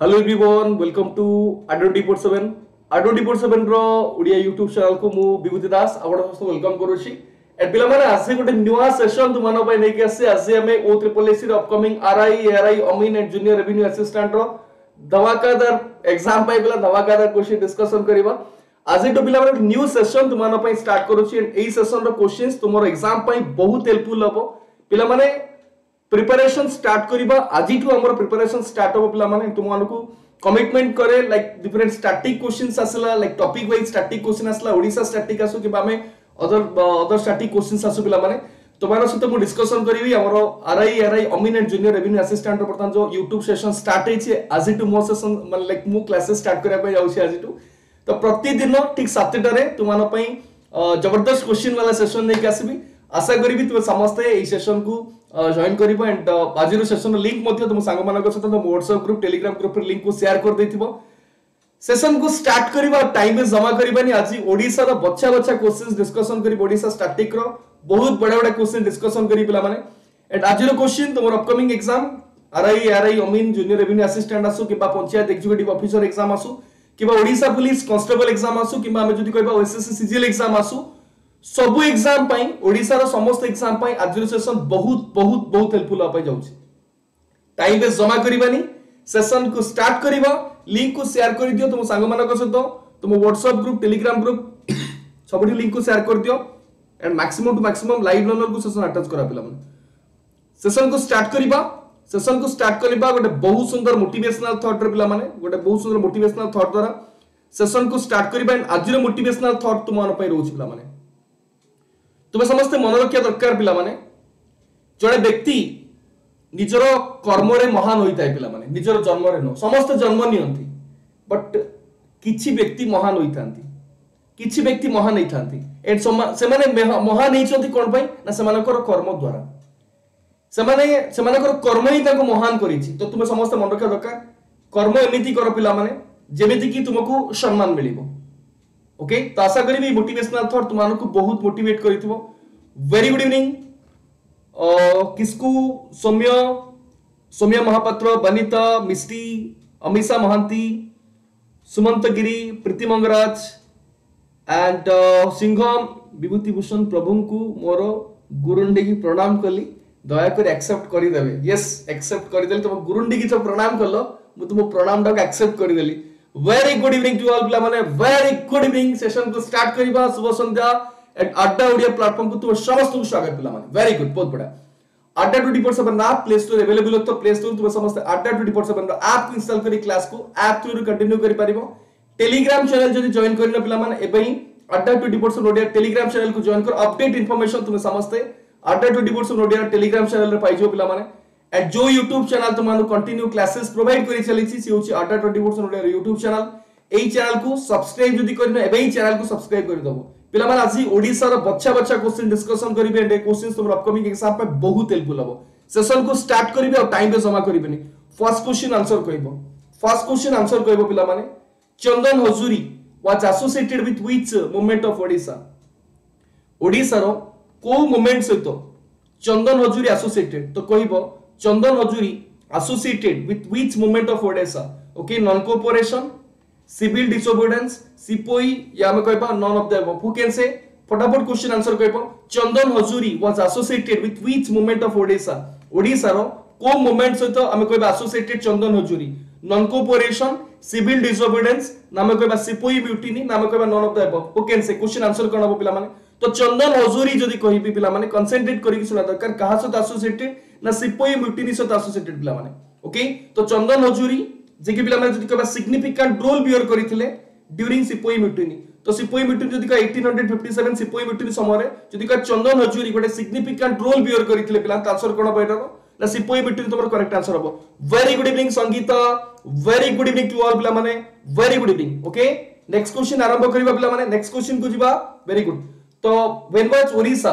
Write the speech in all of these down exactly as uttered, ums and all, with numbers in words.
Hello everyone welcome to Adda डी forty seven Adda डी forty seven रो ओडिया यूट्यूब चैनल को मु विभूति दास आपण सबको वेलकम करूची एट पिला माने आज गोटे नुवा सेशन तुमन पय नै के आसे आज हमें ओ ट्रिपल एस सी रो upcoming RI ARI Amin and junior revenue assistant रो धमाकादार एग्जाम पय पिला धमाकादार क्वेश्चन डिस्कशन करबा आज तो पिला माने न्यू सेशन तुमन पय स्टार्ट करूची एंड एई सेशन रो क्वेश्चंस तुमरो एग्जाम पय बहुत हेल्पफुल हबो पिला माने प्रिपरेशन स्टार्ट करिबा आजि टू हमर प्रिपरेशन स्टार्ट हो पिला माने तुम मानको कमिटमेंट करे लाइक डिफरेंट स्टैटिक क्वेश्चंस आसला like topic wise static question आसला ओडिसा स्टैटिक आसु कि बामे अदर अदर स्टैटिक क्वेश्चंस आसु पिला माने तुम्हारा सहित मु डिस्कशन करिवि हमर RI RI Amin and junior revenue assistant रो प्रथम जो YouTube सेशन स्टार्ट हेछि आजि टू मो सेशन माने लाइक मु क्लासेस स्टार्ट करिया पय जाउछि आजि टू तो प्रतिदिन ठीक सात टा रे तुमानो पय जबरदस्त क्वेश्चन वाला सेशन नै के आसीबी आशा करी तुम समस्ते ए सेशन को जॉइन करिबो एंड आज सेशन लिंक मध्य तुम सांग मानक सहित तुम WhatsApp group Telegram group link को शेयर कर देथिबो सेशन को स्टार्ट करिबा टाइम में जमा करिबानी आज ओडिसा रो बच्चा बच्चा क्वेश्चंस डिस्कशन करी ओडिसा स्टैटिक रो बहुत बड़ा बड़ा क्वेश्चन डिस्कशन करी पिला माने एंड आज रो क्वेश्चन तुम upcoming exam RI RI Amin junior revenue assistant आसु कि पंचायत एग्जीक्यूटिव ऑफिसर एग्जाम आसु कि ओडिसा पुलिस कांस्टेबल एग्जाम आसु कि हमें जदी कहबा एसएससी सीजीएल एग्जाम आसु सबु एग्जाम पाई ओडिसा रो समस्त एग्जाम पाई आज सेशन बहुत बहुत बहुत हेल्पफुल आ पाई जाउछि टाइम पे जमा करिबानी सेशन को स्टार्ट करिबा लिंक को शेयर कर दियो तुम संग मानक सहित तुम व्हाट्सएप ग्रुप टेलीग्राम ग्रुप सबडी लिंक को शेयर कर दियो and maximum to maximum live learner को सेशन अटैच करा पिला मन सेशन को स्टार्ट करिबा सेशन को स्टार्ट करिबा गोटे बहुत सुंदर मोटिवेशनल थॉट रे पिला माने गोटे बहुत सुंदर मोटिवेशनल थॉट द्वारा सेशन को स्टार्ट करिबा एंड आज रो मोटिवेशनल थॉट तुम मन पई रहउछि पिला माने तुम्हें समस्ते मन रखा दरकार पिला माने जड़े व्यक्ति निजर कर्म रे महान होता है पिला माने निजर जन्म रे न समस्त जन्म नियंती बट किछि व्यक्ति महान होइथांती किछि व्यक्ति महान नहीं थांती एंड से माने महान नहीं चंती कोन पई ना से मानकर कर्म द्वारा से माने से मानकर कर्म ही ताको महान करिछि तो तुम्हें समस्त मन रखा दरकार कर्म एमिति कर पिला माने जेमिति कि तुमको सम्मान मिलिबो ओके तो आशा करी मोटिवेशनल थॉट तुमको बहुत मोटिवेट करिथिबो very good evening Kisku Saumya Saumya Mahapatra Banita Misty Amisha Mahanty Sumanta Giri Preeti Mangaraj and Singham Vibhuti Bhushan Prabhu को मोर गुरुंडी की प्रणाम कली दया कर एक्सेप्ट कर देबे यस एक्सेप्ट कर देली तुम गुरुंडी की जो प्रणाम करलो मु तुम प्रणाम डाक एक्सेप्ट कर देली very good evening to all पिला माने वेरी गुड इवनिंग सेशन को स्टार्ट करिबा शुभ संध्या एट अड्डा ओडिया प्लेटफॉर्म को तुम समस्त को स्वागत पिला माने वेरी गुड बहुत बड़ा Adda twenty four seven app Play Store available तो प्ले स्टोर तुम समस्त Adda twenty four seven app को इंस्टॉल करी क्लास को ऐप थ्रू कंटिन्यू करि परिबो टेलीग्राम चैनल जदी जॉइन करना पिला माने एबे ही Adda twenty four seven Odia Telegram channel को जॉइन कर अपडेट इंफॉर्मेशन तुम समस्त Adda twenty four seven Odia Telegram channel रे पाइजो पिला माने एट जो YouTube channel तुमानु continue classes provide करि चली छि से होछि Adda twenty four seven Odia YouTube channel एई चैनल को सब्सक्राइब जदी करनो एबे ही चैनल को सब्सक्राइब कर दबो पिला माने आज ओडिसा रो बच्चा बच्चा क्वेश्चन डिस्कशन करिबे एंड क्वेश्चंस तुम अपकमिंग एग्जाम पे बहुत हेल्पफुल हबो सेशन को स्टार्ट करिबे और टाइम पे जमा करिबेनी फर्स्ट क्वेश्चन आंसर कहिबो फर्स्ट क्वेश्चन आंसर कहिबो पिला माने Chandan Hajuri was associated with which movement of Odisha Odisha रो को मूवमेंट सहित चंदन हजूरी एसोसिएटेड तो कहिबो Chandan Hajuri associated with which movement of Odisha okay non cooperation civil disobedience sepoy या हम कहबा none of the above who can say फटाफट क्वेश्चन आंसर कहबो Chandan Hajuri was associated with which movement of Odisha Odisha रो को मूवमेंट सहित हम कहबा एसोसिएटेड चंदन हजूरी नॉन कोऑपरेशन सिविल डिसोबीडियंस नाम कहबा सिपोई म्यूटिनी नाम कहबा none of the above who can say question answer कोन हबो पिला माने तो चंदन हजूरी जदी कहिबी पिला माने कंसंट्रेट करी कि सुना दरकार कहा सहित एसोसिएटेड ना सिपोई म्यूटिनी सहित एसोसिएटेड पिला माने ओके तो चंदन हजूरी जे कि पिला माने जदी कहबा सिग्निफिकेंट रोल बियर करिथिले ड्यूरिंग सिपोई म्यूटिनी तो सिपोई म्यूटिनी जदी का अठारह सौ सत्तावन सिपोई म्यूटिनी समय रे जदी का चंदन हजूरी गोटे सिग्निफिकेंट रोल बियर करिथिले पिला त आंसर कोन बैठो ना सिपोई म्यूटिनी तमर करेक्ट आंसर हबो very good evening Sangeeta very good evening to all पिला माने very good evening okay next question आरंभ करिबा पिला माने नेक्स्ट क्वेश्चन को जिबा वेरी गुड तो when was Odisha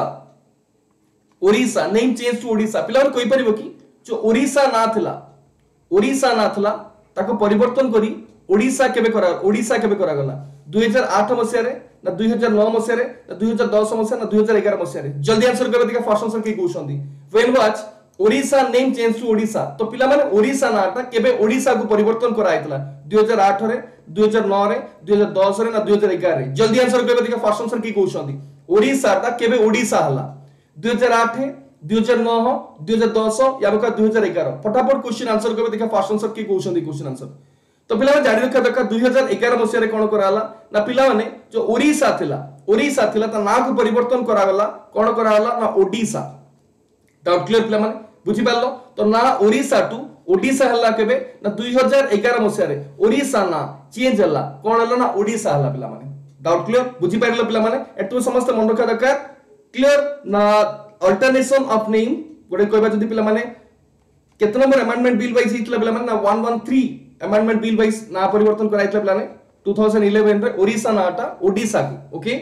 Odisha name change to Odisha पिला कोइ परिबो कि जो ओडिसा ना थिला ओडिसा ना थिला ताको परिवर्तन करी ओडिसा केबे करा ओडिसा केबे करा गला दो हज़ार आठ मसिया रे ना दो हज़ार नौ मसिया रे ना दो हज़ार दस मसिया ना दो हज़ार ग्यारह मसिया रे जल्दी आंसर करबे देखा फर्स्ट आंसर के कहउछंदी when was Odisha name change to Odisha तो पिला माने ओडिशा नाटा केबे ओडिशा को परिवर्तन करा आइतला दो हज़ार आठ रे दो हज़ार नौ रे दो हज़ार दस रे ना दो हज़ार ग्यारह रे जल्दी आंसर करबे देखा फर्स्ट आंसर की कहउछंदी ओडिशा ता केबे ओडिशा हला दो हज़ार आठ दो हज़ार नौ दो हज़ार दस या बका दो हज़ार ग्यारह फटाफट क्वेश्चन आंसर करबे देखा फर्स्ट आंसर की कहउछंदी क्वेश्चन आंसर तो पिला माने जानि रखा दरकार दो हज़ार ग्यारह मसिया रे कोन कराला ना पिला माने जो ओडिशा थिला ओडिशा थिला ता ना को परिवर्तन करागला कोन कराला ना ओडिशा डाउट क्लियर पिला माने बुझी पारलो तो ना ओडिशा टू ओडिशा हल्ला केबे ना दो हज़ार ग्यारह मसिया रे ओडिशा ना चेंज हल्ला कोन हल्ला ना ओडिशा हल्ला पिला माने डाउट क्लियर बुझी पारलो पिला माने एतु समस्त मन रखा दरकार क्लियर ना अल्टरनेशन ऑफ नेम गोटे कहबा जदी पिला माने केते नंबर अमेंडमेंट बिल वाइज हितला पिला माने ना एक सौ तेरह अमेंडमेंट बिल वाइज ना परिवर्तन कराइतला पिला माने दो हज़ार ग्यारह रे ओडिशा नाटा ओडिशा को ओके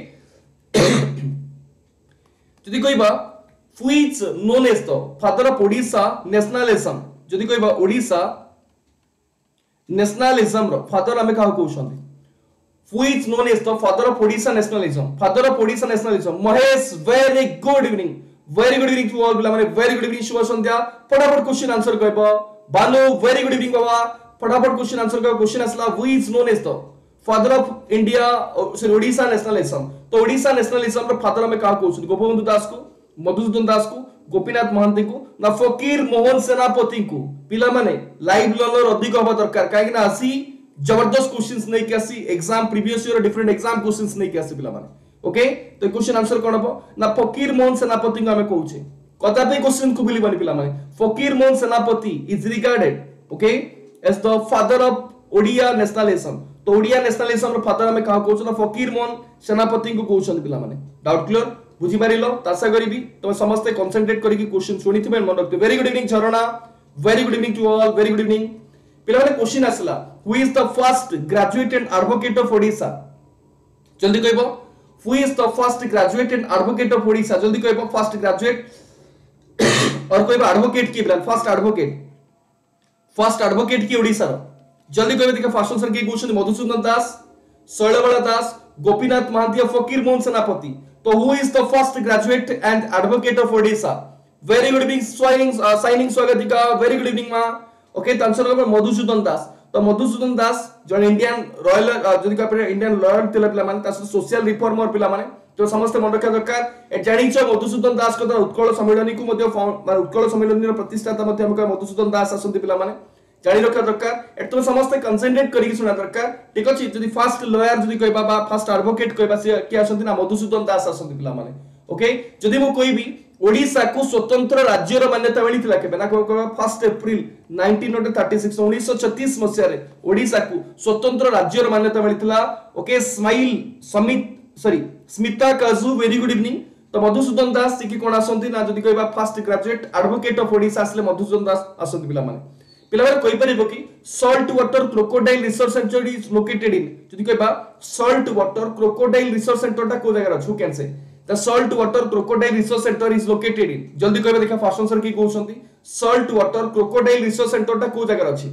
जदी कहबा which known as the father of Odisha nationalism जदी कहबा ओडिशा nationalism रो फादर हमें काहा कहउछंदी which known as the father of Odisha nationalism father of Odisha nationalism Mahesh very good evening very good evening to all पिला माने very good evening शुभ संध्या फटाफट question answer कहबो बालो very good evening बाबा फटाफट क्वेश्चन आंसर कहबो क्वेश्चन असला which known as the father of India sorry Odisha nationalism तो ओडिशा nationalism रो फादर हमें काहा कहउछंदी गोपबंधु दास को मधुसूदन दास को गोपीनाथ महांती को ना फकीर मोहन सेनापति को पिला माने लाइव लर्नर अधिक होबा दरकार काहे कि ना आसी जबरदस्त क्वेश्चंस नै के आसी exam previous year different exam questions नै के आसी पिला माने ओके तो क्वेश्चन आंसर कोन हो ना फकीर मोहन सेनापति को हमें कहउछे कथा पे क्वेश्चन को बिली बनी पिला माने Fakir Mohan Senapati is regarded okay as the father of Odia nationalism तो ओडिया नेशनलिज्म रो फादर हमें कहा कहउछ ना फकीर मोहन सेनापति को कहउछन पिला माने डाउट क्लियर बुझी पारिलो तासा करिबी तो समस्त कंसंट्रेट करिकि क्वेश्चन सुनिथिबे मन रखते very good evening Jharana very good evening to all very good evening पिला माने क्वेश्चन आसला who is the first graduate and advocate of Odisha जल्दी कहबो who is the first graduate and advocate of Odisha जल्दी कहबो फर्स्ट ग्रेजुएट और कहबो एडवोकेट की पिला फर्स्ट एडवोकेट फर्स्ट एडवोकेट की ओडिशा रो जल्दी कहबे देखा फर्स्ट आंसर की क्वेश्चन मधुसूदन दास शैलबाला दास गोपीनाथ महांती फकीर मोहन सेनापति तो who is the first graduate and advocate of Odisha very good evening signing uh, signing Swagatika very good evening मा ओके तो आंसर होगा मधुसूदन दास तो मधुसूदन दास जो इंडियन रॉयल जदी का इंडियन लॉयर तिला पिला माने तास सोशल रिफॉर्मर पिला माने तो समस्त मन रखा दरकार ए जानि छ मधुसूदन दास को उत्कल सम्मेलन को मध्ये उत्कल सम्मेलन रो प्रतिष्ठाता मध्ये हमका मधुसूदन दास आसंती पिला माने जानि रखा दरकार एतो समस्त कंसंट्रेट करी सुना दरकार ठीक अछि जदी फर्स्ट लॉयर जदी कहबा बा फर्स्ट एडवोकेट कहबा से के आसंती ना मधुसूदन दास आसंती पिला माने ओके जदी मो कहबी ओडिशा को स्वतंत्र राज्य रो मान्यता मिलिथिला केबे ना कहबा फर्स्ट अप्रैल उन्नीस सौ छत्तीस उन्नीस सौ छत्तीस मसिया रे ओडिशा को स्वतंत्र राज्य रो मान्यता मिलिथिला okay smile Samit sorry Smita काजू वेरी गुड इवनिंग तो मधुसूदन दास सिकी कोन आसंती ना जदी कहबा first graduate advocate of Odisha असले मधुसूदन दास आसंती पिला माने पिला माने कहि परिबो कि salt water crocodile research centre is located in जदी कहबा salt water crocodile research centre ता को जगह छु can say the salt water crocodile research centre is located in जल्दी कहबा देखा फर्स्ट आंसर की कहउछंती salt water crocodile research centre ता को जगह अछि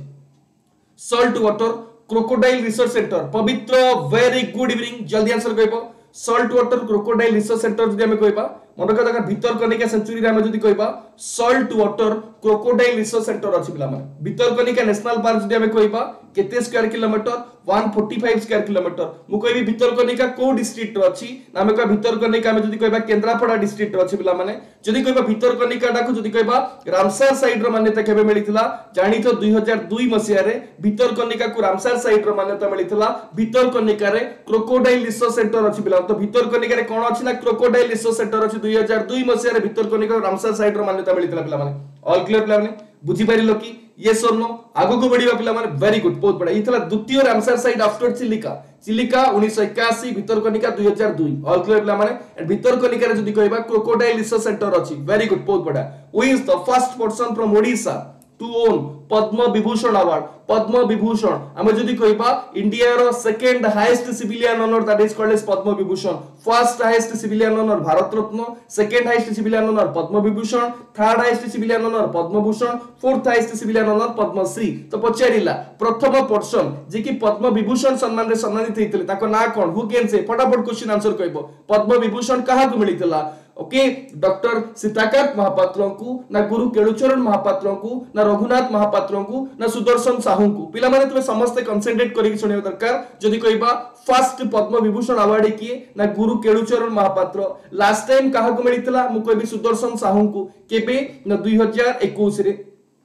salt water crocodile research centre Pavitra very good evening जल्दी आंसर कहबो salt water crocodile research centre जदी हमें कहबा मन का जगह भीतर कनिका सेंचुरी रे हमें जदी कहबा salt water crocodile research centre अछि पिला माने भीतर कनिका नेशनल पार्क जदी हमें कहबा केते स्क्वायर किलोमीटर एक सौ पैंतालीस स्क्वायर किलोमीटर मु कहबी भीतर कनिका को डिस्ट्रिक्ट रो अछि ना हमें का भीतर कनिका हमें जदी कहबा केंद्रापड़ा डिस्ट्रिक्ट रो अछि पिला माने जदी कहबा भीतर कनिका डाकू जदी कहबा रामसर साइड रो मान्यता केबे मिलिथिला जानि तो दो हज़ार दो मसिया रे भीतर कनिका को रामसर साइड रो मान्यता मिलिथिला भीतर कनिका रे क्रोकोडाइल रिसर्च सेंटर अछि पिला तो भीतर कनिका रे कोन अछि ना क्रोकोडाइल रिसर्च सेंटर अछि दो हज़ार दो मसिया रे भीतर कनिका रामसर साइड रो मान्यता मिलिथिला पिला माने ऑल क्लियर पिला माने बुझी पारिलो कि यस और नो आगो को बढ़िबा पिला माने वेरी गुड बहुत बड़ा इथला द्वितीय Ramsar site after Chilika Chilika उन्नीस सौ इक्यासी भीतर कनिका दो हज़ार दो ऑल क्लियर पिला माने एंड भीतर कनिका रे जदी कहबा क्रोकोडाइल रिसर्च सेंटर अछि वेरी गुड बहुत बड़ा who is the first person from Odisha to won Padma Vibhushan award Padma Vibhushan हम जदी कहबा इंडिया रो second highest civilian honour that is called as Padma Vibhushan first highest civilian honour Bharat Ratna second highest civilian honour Padma Vibhushan third highest civilian honour Padma Bhushan fourth highest civilian honour Padmashri तो पचारिला प्रथम person जे कि पद्म विभूषण सम्मान रे सम्मानित हेतिले ताको ना कोन हु कैन से फटाफट क्वेश्चन आंसर कहबो पद्म विभूषण काहा को मिलितला ओके डॉक्टर सीताकांत महापात्र को ना गुरु केलुचरण महापात्र को ना रघुनाथ महापात्र को ना सुदर्शन साहू को पिला माने तुमे समस्त कंसंट्रेट करिक सुनियो दरकार जदी कहबा फर्स्ट पद्म विभूषण अवार्ड किए ना गुरु केलुचरण महापात्र लास्ट टाइम काहा को मिलितला मु कहबी सुदर्शन साहू को केबे ना दो हज़ार इक्कीस रे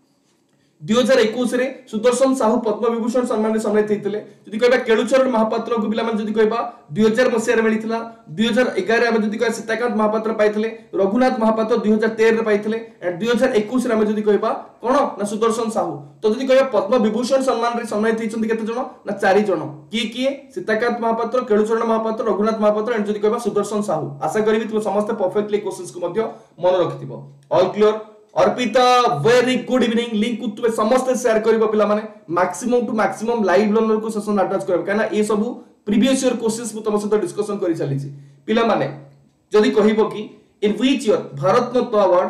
दो हज़ार इक्कीस रे सुदर्शन साहू पद्म विभूषण सम्मान सम्मानित हेतिले जदी कहबा केलुचरण महापात्र को पिला माने जदी कहबा दो हज़ार मसिया रे मिलितला दो हज़ार ग्यारह रे जदी कहबा सीताकांत महापात्र पाइथिले रघुनाथ महापात्र दो हज़ार तेरह रे पाइथिले एंड दो हज़ार इक्कीस रे जदी कहबा कोन ना सुदर्शन साहू तो जदी कहबा पद्म विभूषण सम्मान रे सम्मानित हेचंती केते जण ना चार जण की की सीताकांत महापात्र केलुचरण महापात्र रघुनाथ महापात्र एंड जदी कहबा सुदर्शन साहू आशा करबी तुम समस्त परफेक्टली क्वेश्चंस को मध्य मन रखिथिबो all clear Arpita very good evening link को तुम समस्त शेयर करिवो पिला माने maximum to maximum live learner को सेशन अटैच करबो काना ए सब प्रीवियस ईयर क्वेश्चंस तुम सहित डिस्कशन करि चली छी पिला माने जदी कहिबो कि in which year Bharat Ratna award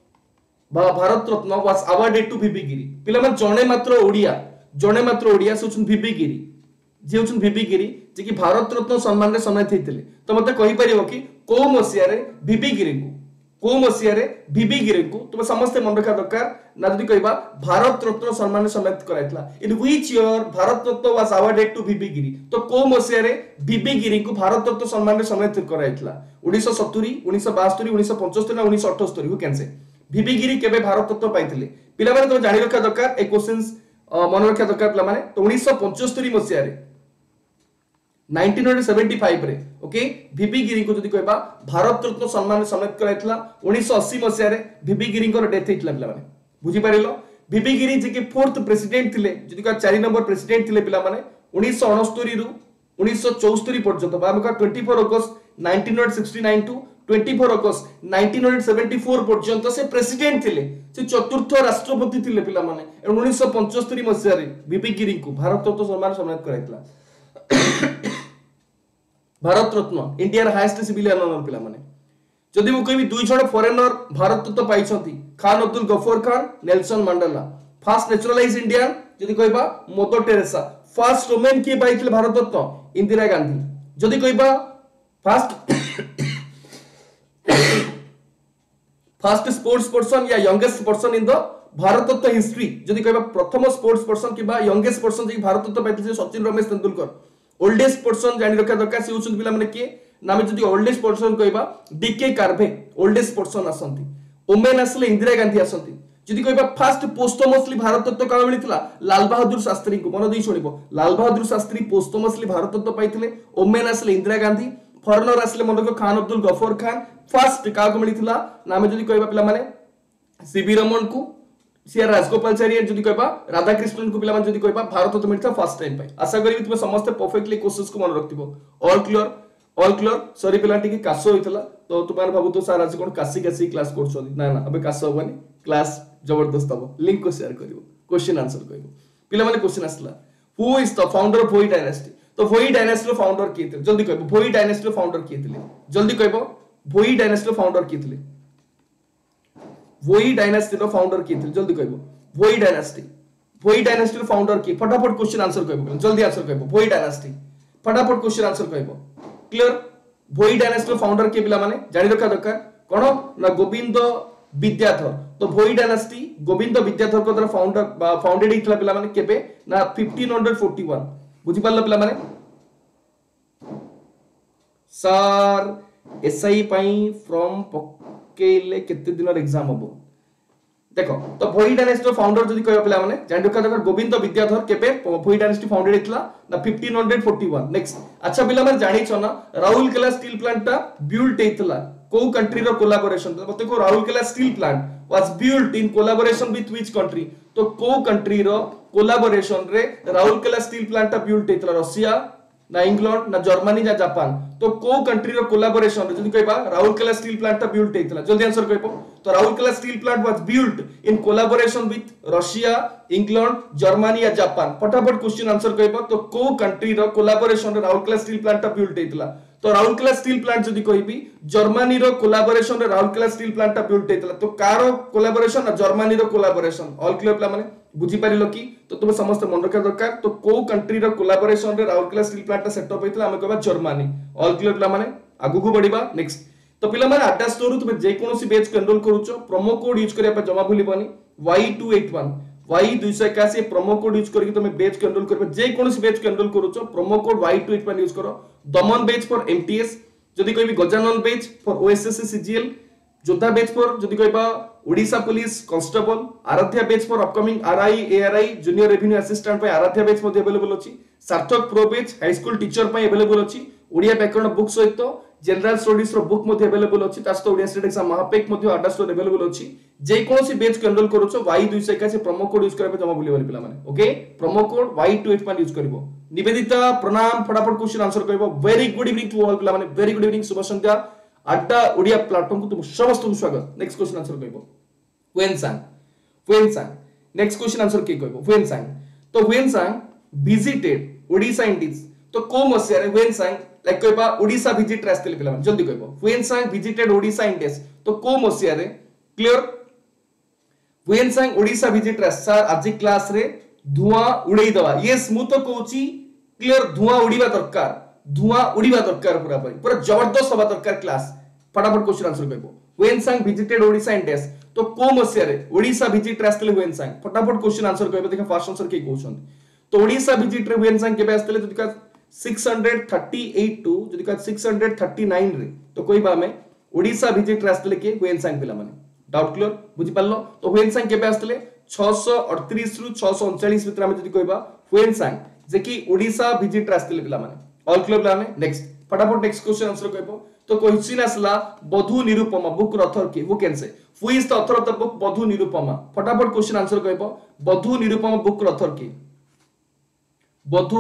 बा Bharat Ratna was awarded to VP Giri पिला माने जणे मात्र ओडिया जणे मात्र ओडिया सोचुन वीपी गिरी जे होचुन वीपी गिरी जे कि भारत रत्न सम्मान रे सम्मानित हेतिले तो मते कहि परिबो कि को मसिया रे वीपी गिरी को को मसिया रे वीपी गिरी को तुम समस्त मन रखा दरकार ना जदी कहबा भारत रत्न सम्मान सम्मानित कराइतला in which year Bharat Ratna was awarded to VP Giri तो को मसिया रे वीपी गिरी को भारत रत्न सम्मान सम्मानित कराइतला उन्नीस सौ सत्तर उन्नीस सौ बासठ उन्नीस सौ पचहत्तर ना उन्नीस सौ अठहत्तर who can say VP Giri केबे भारत रत्न पाइथिले पिला माने तुम जानि रखा दरकार ए क्वेश्चंस मन रखा दरकार पिला माने तो उन्नीस सौ पचहत्तर मसिया रे उन्नीस सौ पचहत्तर रे ओके वीपी गिरी को जदी कहबा भारत रत्न सम्मान सम्मानित कराइतला उन्नीस सौ अस्सी मसिया रे वीपी गिरी को डेथ हेतला पिला माने बुझी पारिलो वीपी गिरी जे के फोर्थ प्रेसिडेंट थिले जदी का चार नंबर प्रेसिडेंट थिले पिला माने उन्नीस सौ उनहत्तर रु उन्नीस सौ चौहत्तर पर्यंत बा हमका चौबीस अगस्त उन्नीस सौ उनहत्तर टू चौबीस अगस्त उन्नीस सौ चौहत्तर पर्यंत से प्रेसिडेंट थिले से चतुर्थ राष्ट्रपति थिले पिला माने उन्नीस सौ पचहत्तर मसिया रे वीपी गिरी को भारत रत्न सम्मान सम्मानित कराइतला Bharat Ratna India highest civilian honour पिला माने जदी मु कहबी दुई जण फॉरेनर भारत रत्न पाइछंती Khan Abdul Ghaffar Khan Nelson Mandela first naturalise Indian जदी कहबा मदर टेरेसा फर्स्ट वुमेन के पाइथिले भारत रत्न इंदिरा गांधी जदी कहबा फर्स्ट फर्स्ट स्पोर्ट्स पर्सन या youngest person in the Bharat Ratna history जदी कहबा प्रथम स्पोर्ट्स पर्सन किबा यंगेस्ट पर्सन जे भारत रत्न पाइथिले सचिन रमेश तेंदुलकर ओल्डेस्ट पर्सन जानि रखा दरकार से होचुन पिला माने के नामे जदी ओल्डेस्ट पर्सन कहबा डीके कार्वे ओल्डेस्ट पर्सन आसंती वुमेन आसले इंदिरा गांधी आसंती जदी कहबा फर्स्ट पोस्टमसली भारत रत्न काल मिलितला लाल बहादुर शास्त्री को मन देई सुनिबो लाल बहादुर शास्त्री पोस्टमसली भारत रत्न पाइथिले वुमेन आसले इंदिरा गांधी फॉरेनर आसले मन को खान अब्दुल गफर खान फर्स्ट का को मिलितला नामे जदी कहबा पिला माने सीबी रमन को सिया राजगोपालचारी जदी कहबा राधा कृष्णन को पिला माने जदी कहबा भारत रत्न मिलता फर्स्ट टाइम पाई आशा करी तुम समस्त परफेक्टली क्वेश्चंस को मन रखतिबो all clear all clear sorry पिला टिके कासो होइतला तो तुमान भाबु तो सर आज कोन कासी कासी क्लास करछोदी ना ना अबे कासो होबनी क्लास जबरदस्त हबो लिंक को शेयर करिवो क्वेश्चन आंसर करिवो पिला माने क्वेश्चन आसला who is the founder of Bhoi dynasty तो भोई डायनेस्टी रो फाउंडर किए थे जल्दी कहबो भोई डायनेस्टी रो फाउंडर किए थे जल्दी कहबो भोई डायनेस्टी रो फाउंडर किए थे वोई डायनेस्टी रो फाउंडर किए थे जल्दी कहबो वोई डायनेस्टी वोई डायनेस्टी रो फाउंडर किए फटाफट क्वेश्चन आंसर कहबो जल्दी आंसर कहबो वोई डायनेस्टी फटाफट क्वेश्चन आंसर कहबो क्लियर वोई डायनेस्टी रो फाउंडर के पिला माने जानि रखा दरकार कोन ना गोविंद विद्याधर तो वोई डायनेस्टी गोविंद विद्याधर को द्वारा फाउंडर फाउंडेड हितला पिला माने केबे ना पंद्रह सौ इकतालीस बुझि पारला पिला माने सर एसआई पई फ्रॉम पकेले केते दिन एग्जाम हबो देखो तो भोई डायनेस्टी फाउंडर जदी कहबा पिला माने जानि रखा दरकार गोविंद विद्याधर केबे भोई डायनेस्टी फाउंडेड हितला ना पंद्रह सौ इकतालीस नेक्स्ट अच्छा पिला माने जानि छ ना राउरकेला स्टील प्लांट ता बिल्ड हेतला को कंट्री रो कोलैबोरेशन मते को Rourkela steel plant was build in collaboration with which country तो को कंट्री रो कोलैबोरेशन रे राउरकेला स्टील प्लांट ता बिल्ड हेतला रशिया ना इंग्लैंड ना जर्मनी ना जापान तो को कंट्री रो कोलैबोरेशन रे जदी कहबा राउरकेला स्टील प्लांट ता बिल्ड हेतला जल्दी आंसर कहबो तो Rourkela steel plant was build in collaboration with Russia England Germany या जापान फटाफट क्वेश्चन आंसर कहबो तो को कंट्री रो कोलैबोरेशन रे राउरकेला स्टील प्लांट ता बिल्ड हेतला तो राउरकेला स्टील प्लांट जदी कहबी जर्मनी रो कोलैबोरेशन रे राउरकेला स्टील प्लांट ता बिल्ड हेतला तो कार कोलैबोरेशन ना जर्मनी रो कोलैबोरेशन ऑल क्लियर प्ला माने बुझी पारिलो की तो तुम समस्त मन रखा दरकार तो को कंट्री रो कोलैबोरेशन रे राउरकेला स्टील प्लांट ता सेटअप हेतला हम कहबा जर्मनी ऑल क्लियर प्ला माने आगु को बढ़िबा नेक्स्ट तो पिला माने आटा स्टोर तुम जे कोनोसी बैच को एनरोल करूचो प्रोमो कोड यूज करिया पे जमा भूलिबनी Y two eight one Y two eight one promo code use करके तुम बैच को एनरोल करबे जे कोनोसी बैच को एनरोल करूचो promo code Y two eight one use करो दमन बैच फॉर एमटीएस जदि कहबी Gajanan batch for OSSC CGL Jodha batch for जदि कहबा Odisha police constable Aradhya batch for upcoming RI ARI junior revenue assistant पे आराध्या बैच मध्ये अवेलेबल अछि Sarthak pro batch high school teacher पे available अछि ओडिया व्याकरण बुक सहित जनरल स्टडीज रो बुक मध्ये अवेलेबल अछि तास्तो ओडिया स्टेट एग्जाम महापेक मध्ये आटा स्टोर अवेलेबल अछि जे कोनोसी बैच को एनरोल करूछो Y two eight one promo code use करबे जमा भूलिबनी पिला माने okay promo code Y two eight one use करबो निवेदिता प्रणाम फटाफट क्वेश्चन आंसर करबो very good evening to all पिला माने वेरी गुड इवनिंग शुभ संध्या अड्डा ओडिया प्लेटफॉर्म को तुम समस्त स्वागत नेक्स्ट क्वेश्चन आंसर करबो Huyen Sang Huyen Sang next question answer के कहबो Huyen Sang तो Huyen Sang विजिटेड ओडिशा इंडिज तो को मसिया रे Huyen Sang लाइक कहबा ओडिशा विजिट रास्ते पिला माने जल्दी कहबो Huyen Sang विजिटेड ओडिशा इंडिज तो को मसिया रे clear Huyen Sang Odisha visit रास्ते सर आज क्लास रे धुआं उड़ेई दवा यस मु तो कहूची क्लियर धुआं उड़ीबा दरकार धुआं उड़ीबा दरकार पूरा पूरा जबरदस्त हवा दरकार क्लास फटाफट क्वेश्चन आंसर कहबो Huyen Sang visited Odisha in days तो को मसिया रे ओडिशा विजिट रास्ते Huyen Sang फटाफट क्वेश्चन आंसर कहबे देखा फर्स्ट आंसर के कहउछन तो ओडिशा विजिट रे Huyen Sang केबे आस्तले जदिका सिक्स थर्टी एट टू जदिका सिक्स थर्टी नाइन रे तो कोइबा हमें ओडिशा विजिट रास्ते के Huyen Sang पिला माने डाउट क्लियर बुझि पारलो तो Huyen Sang केबे आस्तले सिक्स अड़तीस रु सिक्स उनचास भीतर हम जदि कहबा Huyen Sang जे कि ओडिशा विजिट रास्ते पिला माने ऑल क्लियर पिला माने नेक्स्ट फटाफट नेक्स्ट क्वेश्चन आंसर कहबो तो क्वेश्चन आसला बधु निरुपमा बुक ऑथर के who can say who is the author of the book Badhu Nirupama फटाफट क्वेश्चन आंसर कहबो बधु निरुपमा बुक ऑथर के बधु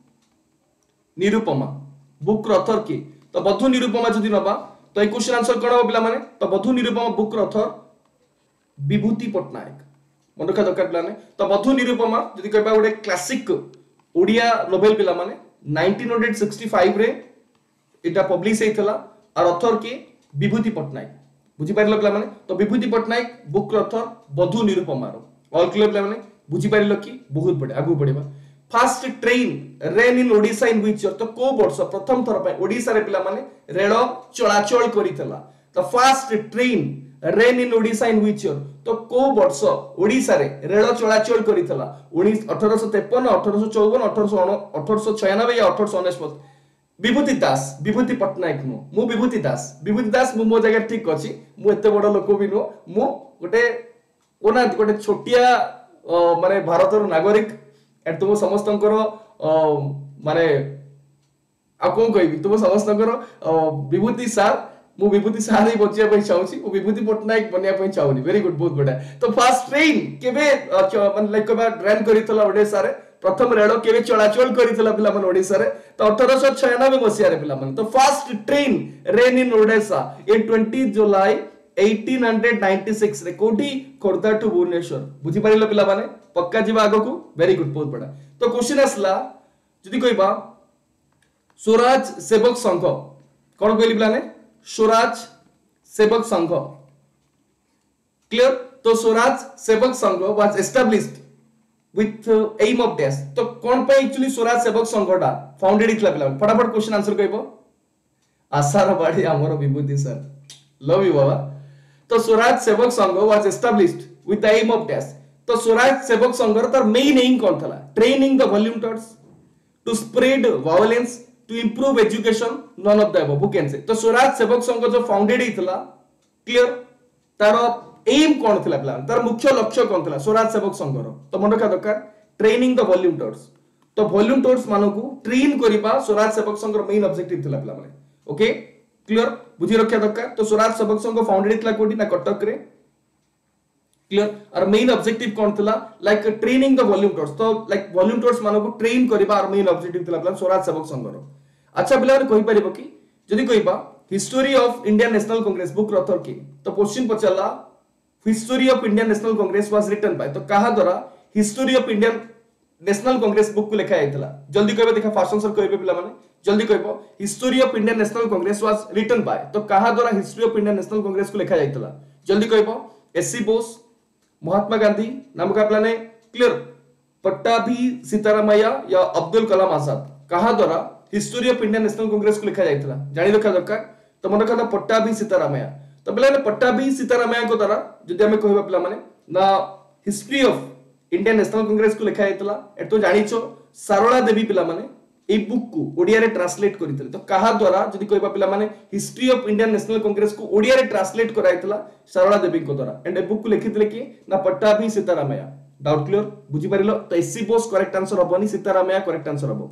निरुपमा बुक ऑथर के तो बधु निरुपमा जदि नबा तो ए क्वेश्चन आंसर कोन हो पिला माने तो बधु निरुपमा बुक ऑथर विभूति पटनायक मन रखा दरकार पिला ने तो बधु निरुपमा जदि कहबा ओडे क्लासिक ओडिया नोवेल पिला माने नाइनटीन सिक्सटी फाइव रे एटा पब्लिश हेतला और ऑथर के विभूति पटनायक बुझी पारिलो पिला माने तो विभूति पटनायक बुक ऑथर बधु निरुपमा रो ऑल क्लियर पिला माने बुझी पारिलो कि बहुत बड़े आगु पड़ेबा first train ran in Odisha in which तो को वर्ष प्रथम थर पे ओडिशा रे पिला माने रेल चलाचल करितला तो first train ran in Odisha in which तो को वर्ष ओडिशा रे रेल चलाचल करितला अठारह सौ तिरपन अठारह सौ चौवन अठारह सौ छियानवे या अठारह सौ उनसठ विभूति दास विभूति पटनायक नु मु विभूति दास विभूति दास मु मो जगह ठीक अछि मु एते बड़ लोक भी नु मु गोटे कोना गोटे छोटिया माने भारतर नागरिक एट तुम समस्तंकर माने आ कोन कहबी तुम समस्तंकर विभूति सार मु विभूति सार ही बचिया पई चाहूची मु विभूति पटनायक बनिया पई चाहूनी वेरी गुड बहुत बड़ा तो फास्ट ट्रेन केबे माने लाइक कबा ट्रेन करितला ओडिशा रे प्रथम रेल केबे चलाचल करितला पिला मन ओडिशा रे तो अठारह सौ छियानवे मसिया रे पिला मन तो first train ran in Odisha in twenty July eighteen ninety six रे कोठी खोर्धा टू भुवनेश्वर बुझी पारिलो पिला माने पक्का जीवा आगो को वेरी गुड बहुत बड़ा तो क्वेश्चन आसला जदि कहबा स्वराज सेवक संघ कोन कहली पिला ने स्वराज सेवक संघ क्लियर तो Swaraj Sevak Sangh was established with uh, aim of dash तो कौन पे एक्चुअली स्वराज सेवक संघटा फाउंडेड इतला पिला फटाफट क्वेश्चन आंसर कहबो आसार बाड़ी हमर विभूति सर लव यू बाबा तो Swaraj Sevak Sangh was established with the aim of dash तो स्वराज सेवक संघ तार मेन एम कोन थला training the volunteers to spread violence to improve education none of the above who can say तो स्वराज सेवक संघ जो फाउंडेड इतला क्लियर तार एम कोन थिला प्लान तार मुख्य लक्ष्य कोन थिला स्वराज सेवक संघ रो तो मन रखा दरकार ट्रेनिंग द वॉलंटियर्स तो वॉलंटियर्स मानको ट्रेन करिबा स्वराज सेवक संघ रो मेन ऑब्जेक्टिव थिला पिला माने ओके क्लियर बुझी रखा दरकार तो स्वराज सेवक संघ फाउंडेड थिला कोठी ना कटक रे क्लियर और मेन ऑब्जेक्टिव कोन थिला लाइक ट्रेनिंग द वॉलंटियर्स तो लाइक वॉलंटियर्स मानको ट्रेन करिबा और मेन ऑब्जेक्टिव थिला प्लान स्वराज सेवक संघ रो अच्छा पिला कहि परिबो कि जदि कहिबा history of Indian National Congress book author की तो क्वेश्चन पचला history of Indian National Congress was written by तो कहा द्वारा history of Indian National Congress book को लिखा जायतला जल्दी कहबे देखा फर्स्ट आंसर कहबे पिला माने जल्दी कहबो history of Indian National Congress was written by तो कहा द्वारा history of Indian National Congress को लिखा जायतला जल्दी कहबो एससी बोस महात्मा गांधी नाम का प्लान है क्लियर पट्टाभी सीतारामैया या अब्दुल कलाम आजाद कहा द्वारा history of Indian National Congress को लिखा जायतला जानि रखा दरकार तो मन रखा पट्टाभी सीतारामैया तो पिला पट्टाभी सीतारामैया को द्वारा जदि आमे कहबा पिला माने ना history of Indian National Congress को लिखा हैतला एत तो जानिचो सारला देवी पिला माने ए बुक को ओडिया रे ट्रांसलेट करितले तो कहा द्वारा जदि कहबा पिला माने history of Indian National Congress को ओडिया रे ट्रांसलेट कराइतला सारला देवी को द्वारा एंड ए बुक को लिखितले कि ना पट्टाभी सीतारामैया डाउट क्लियर बुझी परिलो तो एससी बोस करेक्ट आंसर हबनी सीतारामैया करेक्ट आंसर हबो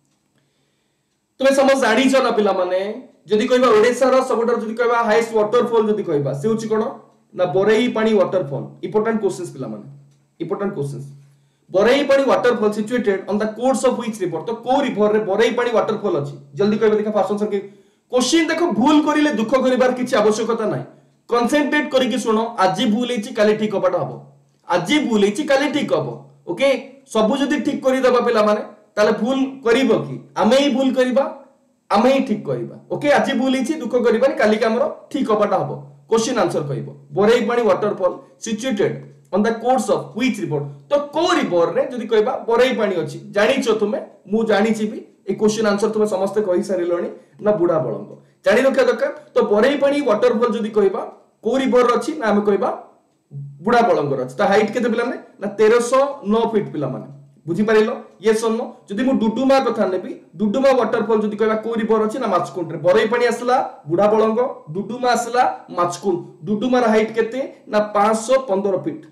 तुमे समझ जानी छ ना पिला माने जदि कहबा ओडिसा रो सबटर जदि कहबा हाईएस्ट वाटरफॉल जदि कहबा से होची कोन ना बोरेई पानी वाटरफॉल इंपोर्टेंट क्वेश्चंस पिला माने important questions Barehipani waterfall situated on the course of which river तो को रिवर रे बोरेई पानी वाटरफॉल अछि जल्दी कहबा देखा फर्स्ट आंसर के क्वेश्चन देखो भूल करिले दुख करिवार किछि आवश्यकता नाही कंसंट्रेट करी कि सुनो आज भूल हेछि काली ठीक हबाटा हबो आज भूल हेछि काली ठीक हबो ओके सब जदि ठीक करि दबा पिला माने ताले भूल करिवो कि आमे ही भूल करिबा आमे ही ठीक करिबा ओके आज भूल हेछि दुख करिबानी काली का हमरो ठीक हबाटा हबो क्वेश्चन आंसर कहबो Barehipani waterfall situated on the course of which river तो को रिवर रे जदि कहबा बोरेई पानी अछि जानिचो तुमे मु जानिछि भी ए क्वेश्चन आंसर तुमे समस्त कहि सारिलोनी ना बुढ़ा बळंग जानि रखा दरकार तो बोरेई पानी वाटरफॉल जदि कहबा को रिवर अछि ना हम कहबा बुढ़ा बळंग अछि ता हाइट केते पिला माने ना तेरह सौ नौ फीट पिला माने बुझी पारिलो यस और नो जदि मु डुडुमा कथा नेबी डुडुमा वाटरफॉल जदि कहबा को रिवर अछि ना माचकुंड रे बोरेई पानी आसला बुढ़ा बळंग डुडुमा आसला माचकुंड डुडुमार हाइट केते ना पाँच सौ पंद्रह फीट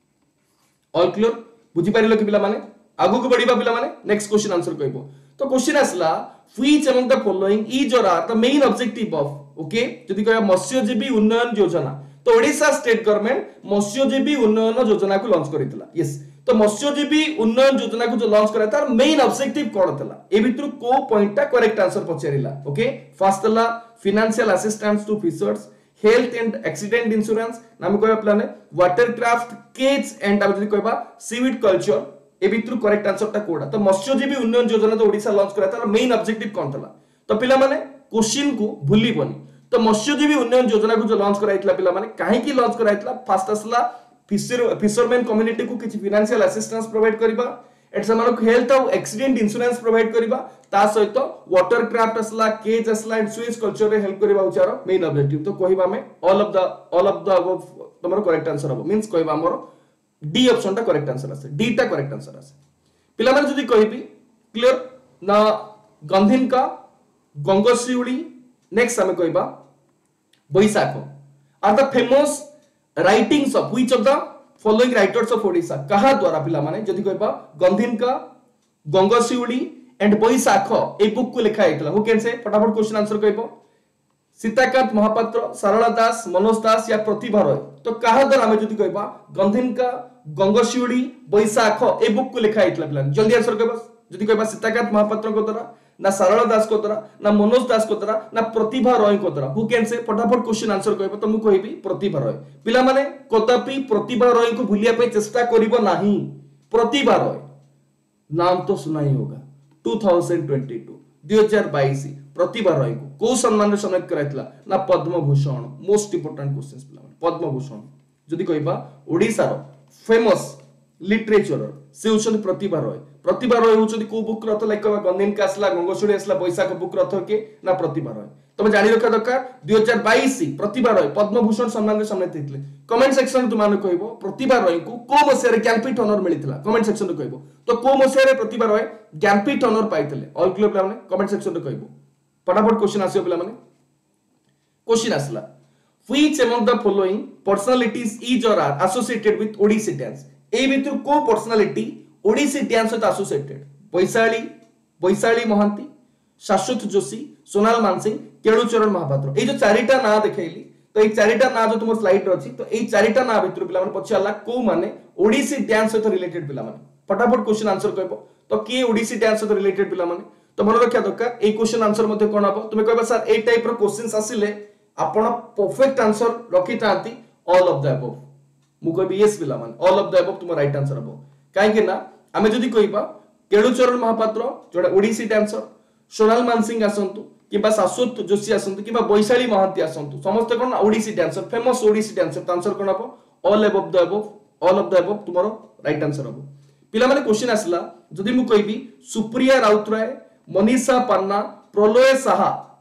ऑल क्लियर बुझी पारिलो कि पिला माने आगु को बढ़िबा पिला माने नेक्स्ट क्वेश्चन आंसर कहबो तो क्वेश्चन आसला which among the following is और are the main objective of okay जदि कहबा मत्स्यजीवी उन्नयन योजना तो ओडिशा स्टेट गवर्नमेंट मत्स्यजीवी उन्नयन योजना को लॉन्च करितला यस तो मत्स्यजीवी उन्नयन योजना को जो लॉन्च करा तार मेन ऑब्जेक्टिव कोन तला ए भितर को पॉइंट ता करेक्ट आंसर पचारिला ओके फर्स्ट तला financial assistance to fishers health and accident insurance नाम कहबा प्लान वाटरक्राफ्ट केज एंड अब जदि कहबा सीवीड कल्चर ए भितर करेक्ट आंसर ता कोडा तो मत्स्यजीवी उन्नयन योजना तो ओडिशा लॉन्च करा तार मेन ऑब्जेक्टिव कोन तला तो पिला माने क्वेश्चन को भूलिबनी तो मत्स्यजीवी उन्नयन योजना को जो लॉन्च कराइतला पिला माने काहे की लॉन्च कराइतला फर्स्ट असला फिशर फिशरमैन कम्युनिटी को किछि फाइनेंशियल असिस्टेंस प्रोवाइड करबा एट समान हेल्थ और एक्सीडेंट इंश्योरेंस प्रोवाइड करबा ता सहित वाटरक्राफ्ट असला केज असला एंड स्वीज कल्चर रे हेल्प करबा उचार मेन ऑब्जेक्टिव तो कहबा में all of the all of the above तमरो करेक्ट आंसर हबो मींस कहबा हमरो डी ऑप्शन ता करेक्ट आंसर आसे डी ता करेक्ट आंसर आसे पिला माने जदी कहबी क्लियर ना गंधिन का गंगोशिउड़ी नेक्स्ट हमें कहबा Baishakh are the famous writings of which of the following writers of Odisha कहा द्वारा पिला माने जदी कहबा गंधिन का गंगोशिउड़ी एंड बैसाख ए बुक को लिखा हैतला हु कैन से फटाफट क्वेश्चन आंसर कहबो सीताकांत महापात्र सरला दास मनोज दास या प्रतिभा रॉय तो कहा द्वारा हमें जदी कहबा गंधिन का गंगोशिउड़ी बैसाख ए बुक को लिखा हैतला पिला जल्दी आंसर कहबा जदी कहबा सीताकांत महापात्र को द्वारा ना सरला दास को द्वारा ना मनोज दास को द्वारा ना प्रतिभा रॉय को द्वारा हु कैन से फटाफट क्वेश्चन आंसर कहबो तो मु कहबी प्रतिभा रॉय पिला माने कदापि प्रतिभा रॉय को भूलिया पे चेष्टा करिवो नाही प्रतिभा रॉय नाम तो सुना ही होगा दो हज़ार बाईस प्रतिभा रॉय को को सम्मान रे सम्मानित कराइतला ना Padma Bhushan most important questions पिला माने पद्म भूषण जदी कहबा ओडिसा रो फेमस लिटरेचर से होछन प्रतिभा रॉय प्रतिभा रॉय होछन को बुक रथ लाइक गंधिन का असला गंगोशिउड़ी असला बैसाख बुक रथ के ना प्रतिभा रॉय तमे जानि रखा दरकार दो हज़ार बाईस प्रतिभा रॉय पद्म भूषण सम्मान रे सम्मानित हेतले कमेंट सेक्शन रे तुमाने कहबो प्रतिभा रॉय को को मसिया रे ज्ञानपीठ ऑनर मिलितला कमेंट सेक्शन रे कहबो तो को मसिया रे प्रतिभा रॉय ज्ञानपीठ ऑनर पाइतले ऑल क्लियर पिला माने कमेंट सेक्शन रे कहबो फटाफट क्वेश्चन आसियो पिला माने क्वेश्चन आसला which among the following personalities is और are associated with Odissi dance ए भितर को पर्सनालिटी ओडिसी डांस सहित एसोसिएटेड बैसाली बैसाली महांती शाश्वत जोशी सोनाल मानसिंह केळुचरण महापात्र ए जो चारिटा ना देखैली तो ए चारिटा ना जो तुम स्लाइड रे अछि तो ए चारिटा ना भितर पिला माने पछाला को माने ओडिसी डांस सहित रिलेटेड पिला माने फटाफट क्वेश्चन आंसर कहबो तो के ओडिसी डांस सहित रिलेटेड पिला माने तो मन रखा दरकार ए क्वेश्चन आंसर मध्ये कोन हबो तुमे कहबा सर ए टाइप रो क्वेश्चंस आसिले आपण परफेक्ट आंसर रखि तांती ऑल ऑफ द अबव मु कहबी यस पिला माने ऑल ऑफ द अबव तुम राइट आंसर हबो काहे कि ना हमें जदी कहबा केळुचरण महापात्र जोडा ओडिसी डांसर सोनाल मानसिंह आसंतु किबा शाश्वत जोशी आसंतु किबा बैसाली महांती आसंतु समस्त कोन Odissi dancer famous Odissi dancer answer कोन हबो all above the above all of the above तुमरो राइट आंसर हबो पिला माने क्वेश्चन आसला जदी मु कहबी Supriya Routray Manisha Panna Pralay Saha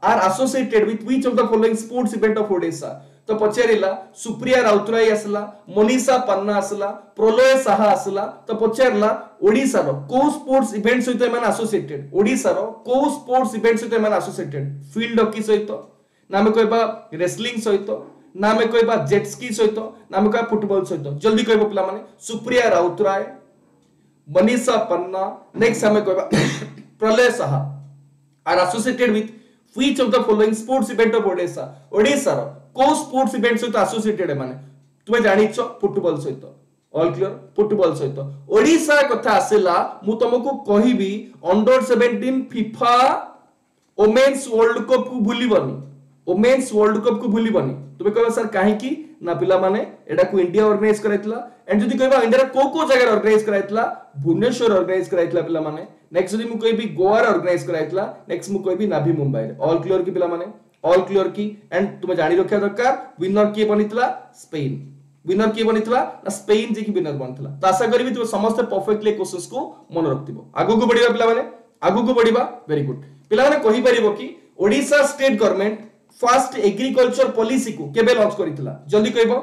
are associated with which of the following sports event of Odisha तो पचारिला सुप्रिया राउतराय आसला मनीषा पन्ना आसला प्रलय साहा आसला तो पचारला ओडिशा रो को स्पोर्ट्स इवेंट सहित एमान एसोसिएटेड ओडिशा रो को स्पोर्ट्स इवेंट सहित एमान एसोसिएटेड फील्ड हॉकी सहित नाम कहबा रेसलिंग सहित नाम कहबा जेट स्की सहित नाम कहबा फुटबॉल सहित जल्दी कहबो पिला माने सुप्रिया राउतराय मनीषा पन्ना नेक्स्ट हमें कहबा Pralay Saha are associated with which of the following sports event of Odisha Odisha रो को स्पोर्ट्स इवेंट सहित एसोसिएटेड माने तुमे जानिछ फुटबॉल सहित ऑल क्लियर फुटबॉल सहित ओडिशा कथा आसेला मु तुमको कहिबी under seventeen FIFA women's world cup को भूलिबनी वुमेन्स वर्ल्ड कप को भूलिबनी तुमे कहबा सर काहे की ना पिला माने एडा को इंडिया ऑर्गेनाइज कराइतला एंड जदी कहबा इंडिया को को जगह ऑर्गेनाइज कराइतला भुवनेश्वर ऑर्गेनाइज कराइतला पिला माने नेक्स्ट जदी मु कहबी गोवा ऑर्गेनाइज कराइतला नेक्स्ट मु कहबी नाभी मुंबई रे ऑल क्लियर की पिला माने ऑल क्लियर की एंड तुमे जानि रखिया दरकार विनर के बनितला स्पेन विनर के बनितला ना स्पेन जे की विनर बनतला तो आशा करबी तुमे समस्त परफेक्टली क्वेश्चंस को मन रखतिबो आगु को बढ़िबा पिला माने आगु को बढ़िबा वेरी गुड पिला माने कहि परिबो कि Odisha state government first agriculture policy को केबे लॉन्च करितला जल्दी कहबो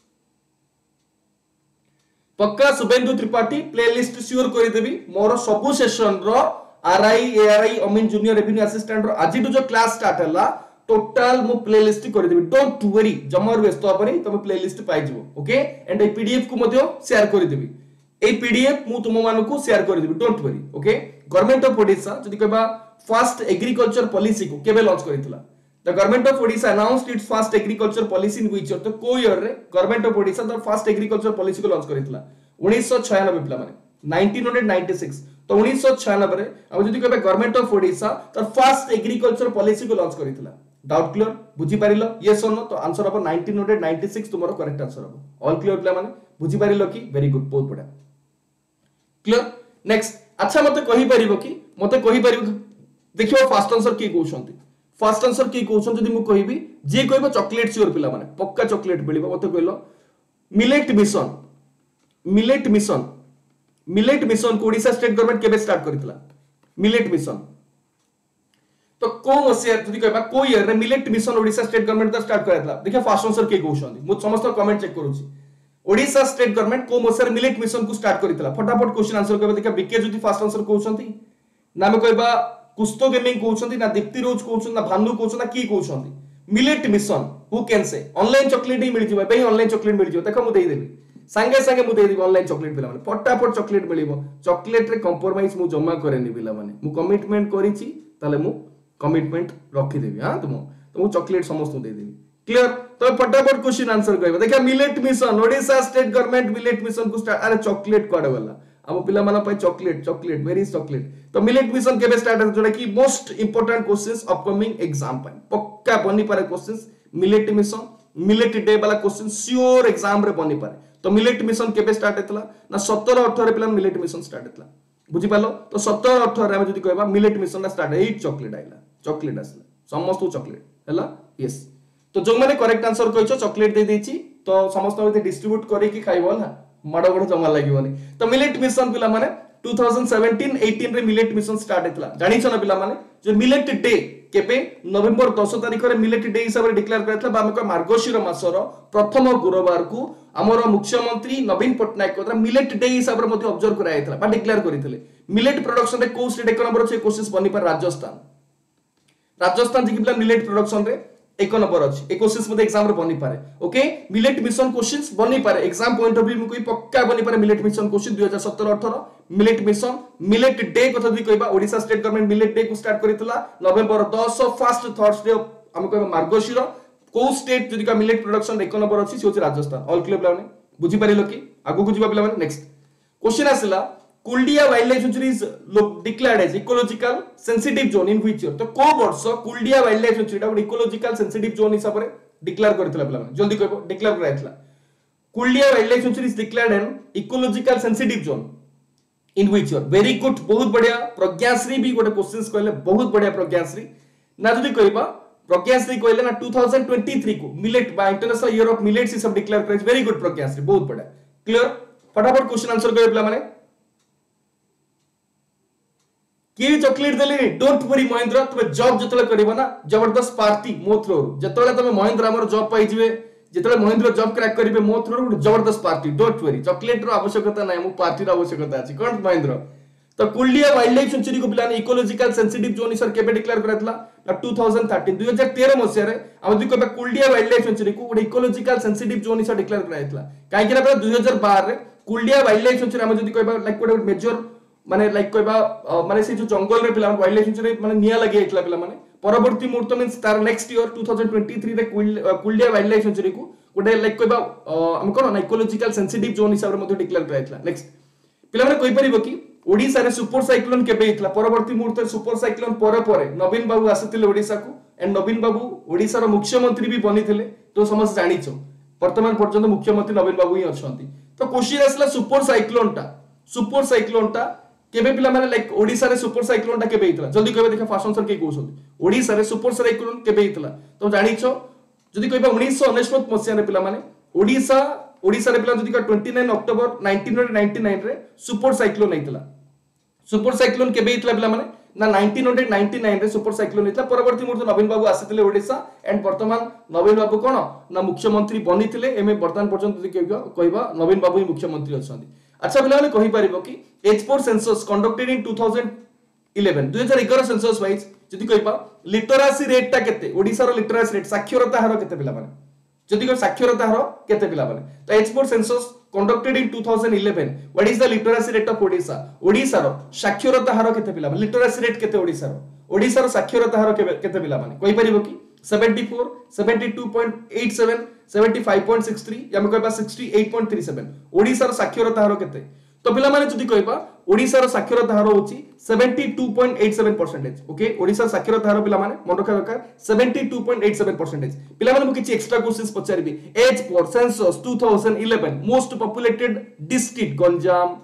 पक्का शुभेंदु त्रिपाठी प्लेलिस्ट श्योर करि देबी मोर सबु सेशन रो आरआई एआरआई अमीन जूनियर रेवेन्यू असिस्टेंट रो आज जो क्लास स्टार्ट हला टोटल मु प्लेलिस्ट करि देबी डोंट वरी जमर व्यस्त अपनी तुम प्लेलिस्ट पाइ जिवो ओके एंड ए पीडीएफ को मध्य शेयर करि देबी ए पीडीएफ मु तुम मानु को शेयर करि देबी don't worry okay government of Odisha जदी कहबा फर्स्ट एग्रीकल्चर पॉलिसी को केबे लॉन्च करितला The government of Odisha announced its first agriculture policy in which year? तो को year रे government of Odisha the first agriculture policy को launch करितला उन्नीस सौ छियानवे पिला माने नाइनटीन नाइंटी सिक्स तो उन्नीस सौ छियानवे रे अब जदी कहबे government of Odisha the first agriculture policy को launch करितला डाउट क्लियर बुझी पारिलो यस और नो तो आंसर अब नाइनटीन नाइंटी सिक्स तुम्हारा करेक्ट आंसर अब ऑल क्लियर पिला माने बुझी पारिलो कि वेरी गुड बहुत बड़ा क्लियर नेक्स्ट अच्छा मते कहि परिबो कि मते कहि परिबो देखियो फास्ट आंसर की कहउछंती फास्ट आंसर की कहउछन जदी मु कहिबी जे कहबो चॉकलेट श्योर पिला माने पक्का चॉकलेट मिलिबो मते कहलो millet mission millet mission millet mission को ओडिशा स्टेट गवर्नमेंट केबे स्टार्ट करितला मिलेट मिशन तो को मसिया जदी कहबा को ईयर रे millet mission Odisha state government दा स्टार्ट करैतला देखिया फास्ट आंसर के कहउछन मु समस्त कमेंट चेक करूची ओडिशा स्टेट गवर्नमेंट को मसिया मिलेट मिशन को स्टार्ट करितला फटाफट क्वेश्चन आंसर कहबा देखिया बीके जदी फास्ट आंसर कहउछंती नाम कहबा कुस्तो गेमिंग कहउछंती ना दीप्ति रोज कहउछन ना भानु कहउछन ना की कहउछंती millet mission who can say online chocolate ही मिल जिवो बे ऑनलाइन चॉकलेट मिल जिवो देखो मु देई देबी संगे संगे मु देई देबी ऑनलाइन चॉकलेट पिला माने फटाफट चॉकलेट मिलिबो चॉकलेट रे कंप्रोमाइज मु जमा करेनी पिला माने मु कमिटमेंट करिछि ताले मु कमिटमेंट रखि देबी हां तुम तो मु चॉकलेट समस्त देई देबी क्लियर तो फटाफट क्वेश्चन आंसर कहबो देखा millet mission Odisha state government millet mission को स्टार्ट अरे चॉकलेट कोड वाला हम पिला माना पाई चॉकलेट चॉकलेट वेरी चॉकलेट तो मिलेट मिशन केबे स्टार्ट है जोड़ा कि most important questions upcoming exam पाई पक्का बनी पारे questions millet mission millet day वाला क्वेश्चन श्योर एग्जाम रे बनी पारे तो मिलेट मिशन केबे स्टार्ट हेतला ना सत्रह अठारह पिला मिलेट मिशन स्टार्ट हेतला बुझी पालो तो सत्रह अठारह हम जदी कहबा मिलेट मिशन ना स्टार्ट एट चॉकलेट आइला चॉकलेट आसला समस्त चॉकलेट हला यस तो जो माने करेक्ट आंसर कहिछो चॉकलेट दे देछि तो समस्त होते डिस्ट्रीब्यूट करे कि खाइबो ना माडा बड़ जमा लागिबोनी तो मिलेट मिशन पिला माने टू थाउजेंड सेवेंटीन एटीन रे मिलेट मिशन स्टार्ट हेतला जानि छ ना पिला माने जो मिलेट डे केपे नवंबर दस तारिख रे मिलेट डे हिसाब रे डिक्लेयर करथला बामका मार्गशीर मासर प्रथम गुरुवार को हमर मुख्यमंत्री नवीन पटनायक कोद्रा मिलेट डे हिसाब रे मध्ये ऑब्जर्व करा हेतला बा डिक्लेयर करितले मिलेट प्रोडक्शन रे को स्टेट एक नंबर छै कोशिश बनी पर राजस्थान राजस्थान जे पिला मिलेट प्रोडक्शन रे एक नंबर अछि ए क्वेश्चंस मध्ये एग्जाम रे बनी पारे ओके मिलेट मिशन क्वेश्चंस बनी पारे एग्जाम पॉइंट ऑफ व्यू में कोई पक्का बनी पारे मिलेट मिशन क्वेश्चन दो हज़ार सत्रह अठारह मिलेट मिशन मिलेट डे कथा दी कहबा Odisha state government millet day को स्टार्ट करितला नवंबर दस फर्स्ट थर्सडे हम कहबा मार्गशीर को स्टेट जदी का मिलेट प्रोडक्शन एक नंबर अछि से राजस्थान ऑल क्लियर पिला माने बुझी पारिलो कि आगु को जिबा पिला माने नेक्स्ट क्वेश्चन आसिला Kuldiha wildlife sanctuary is declared as ecological sensitive zone in which year तो को वर्ष कुलडिया वाइल्ड लाइफ सेंचुरी टा इकोलॉजिकल सेंसिटिव जोन हिसाब रे डिक्लेयर करथिला पिला माने जल्दी कहबो डिक्लेयर कराइतला Kuldiha wildlife sanctuary is declared an ecological sensitive zone in which year very good बहुत बढ़िया प्रज्ञाश्री भी गोटे क्वेश्चंस कहले बहुत बढ़िया प्रज्ञाश्री ना जदी कहबा प्रज्ञाश्री कहले ना टू थाउजेंड ट्वेंटी थ्री को मिलेट बा इंटरनेशनल ईयर ऑफ मिलेट्स हिसाब डिक्लेयर कराइछ वेरी गुड प्रज्ञाश्री बहुत बढ़िया क्लियर फटाफट क्वेश्चन आंसर करे पिला माने किए चॉकलेट देले डोंट वरी महेंद्र तुम जॉब जतले करबो ना जबरदस्त पार्टी मो थ्रो जतले तुम महेंद्र हमर जॉब पाई जिवे जतले महेंद्र जॉब क्रैक करिवे मो थ्रो जबरदस्त पार्टी डोंट वरी चॉकलेट रो आवश्यकता नै मो पार्टी रो आवश्यकता अछि कोन महेंद्र तो कुलडिया वाइल्ड लाइफ सेंचुरी को पिलाने इकोलॉजिकल सेंसिटिव जोन सर केबे डिक्लेयर करथला ना दो हज़ार तेरह दो हज़ार तेरह मसिया रे हम जदी कहबे कुलडिया वाइल्ड लाइफ सेंचुरी को ଗୋଟେ ecological sensitive zone sir declare कराइथला काहे कि ना दो हज़ार बारह रे कुलडिया वाइल्ड लाइफ सेंचुरी हम जदी कहबा लाइक ଗୋଟେ मेजर माने लाइक कहबा माने से जो जंगल रे पिला वाइल्ड लाइफ सेंचुरी माने निया लागि आइतला पिला माने परवर्ती मुहूर्त मींस तार नेक्स्ट ईयर दो हज़ार तेईस रे कुलडिया वाइल्ड लाइफ सेंचुरी को ଗୋଟେ लाइक कहबा हम कोन ना इकोलॉजिकल सेंसिटिव जोन हिसाब रे मते डिक्लेयर कराइतला नेक्स्ट पिला माने कहि परिबो कि ओडिसा रे सुपर साइक्लोन केबे हितला परवर्ती मुहूर्त सुपर साइक्लोन परे परे नवीन बाबू आसितिले ओडिसा को एंड नवीन बाबू ओडिसा रो मुख्यमंत्री भी बनिथिले तो समस्त जानिछो वर्तमान पर्यंत मुख्यमंत्री नवीन बाबू ही अछंती तो क्वेश्चन आसला सुपर साइक्लोन टा सुपर साइक्लोन टा केबे पिला माने लाइक ओडिसा रे सुपर साइक्लोन टा केबे हितला जल्दी कहबे देखा फास्ट आंसर के कहउछंती ओडिसा रे सुपर साइक्लोन केबे हितला तो जानिछो जदी कहबा उन्नीस सौ उनसठ मसिया रे पिला माने ओडिसा ओडिसा रे पिला जदी का उनतीस अक्टोबर उन्नीस सौ निन्यानवे रे सुपर साइक्लोन हितला सुपर साइक्लोन केबे हितला पिला माने ना उन्नीस सौ निन्यानवे रे सुपर साइक्लोन हितला परवर्ती मुहूर्त नवीन बाबू आसितिले ओडिसा एंड वर्तमान नवीन बाबू कोन ना मुख्यमंत्री बनिथिले एमे वर्तमान पर्यंत जदी कहबा नवीन बाबू ही मुख्यमंत्री अछंती अच्छा पिला माने कहि परिबो कि as per census conducted in दो हज़ार ग्यारह दो हज़ार ग्यारह सेंसस वाइज जदी कहबा लिटरेसी रेट ता केते ओडिसा रो लिटरेसी रेट साक्षरता हार केते पिला माने जदी को साक्षरता हार केते पिला माने तो as per census conducted in दो हज़ार ग्यारह what is the literacy rate of odisha odisha रो साक्षरता हार केते पिला माने लिटरेसी रेट केते ओडिसा रो ओडिसा रो साक्षरता हार केते पिला माने कहि परिबो कि चौहत्तर बहत्तर पॉइंट आठ सात पचहत्तर पॉइंट सिक्स थ्री या हम कहबा अड़सठ पॉइंट तीन सात ओडिसा रो साक्षरता हार केते तो पिला माने जदी कहबा ओडिसा रो साक्षरता हार होची बहत्तर पॉइंट आठ सात परसेंट ओके ओडिसा साक्षरता हार पिला माने मन रखा दरकार बहत्तर पॉइंट आठ सात परसेंट पिला माने मु किछि एक्स्ट्रा क्वेश्चंस पचारिबी एज फॉर सेंसस दो हज़ार ग्यारह most populated district Ganjam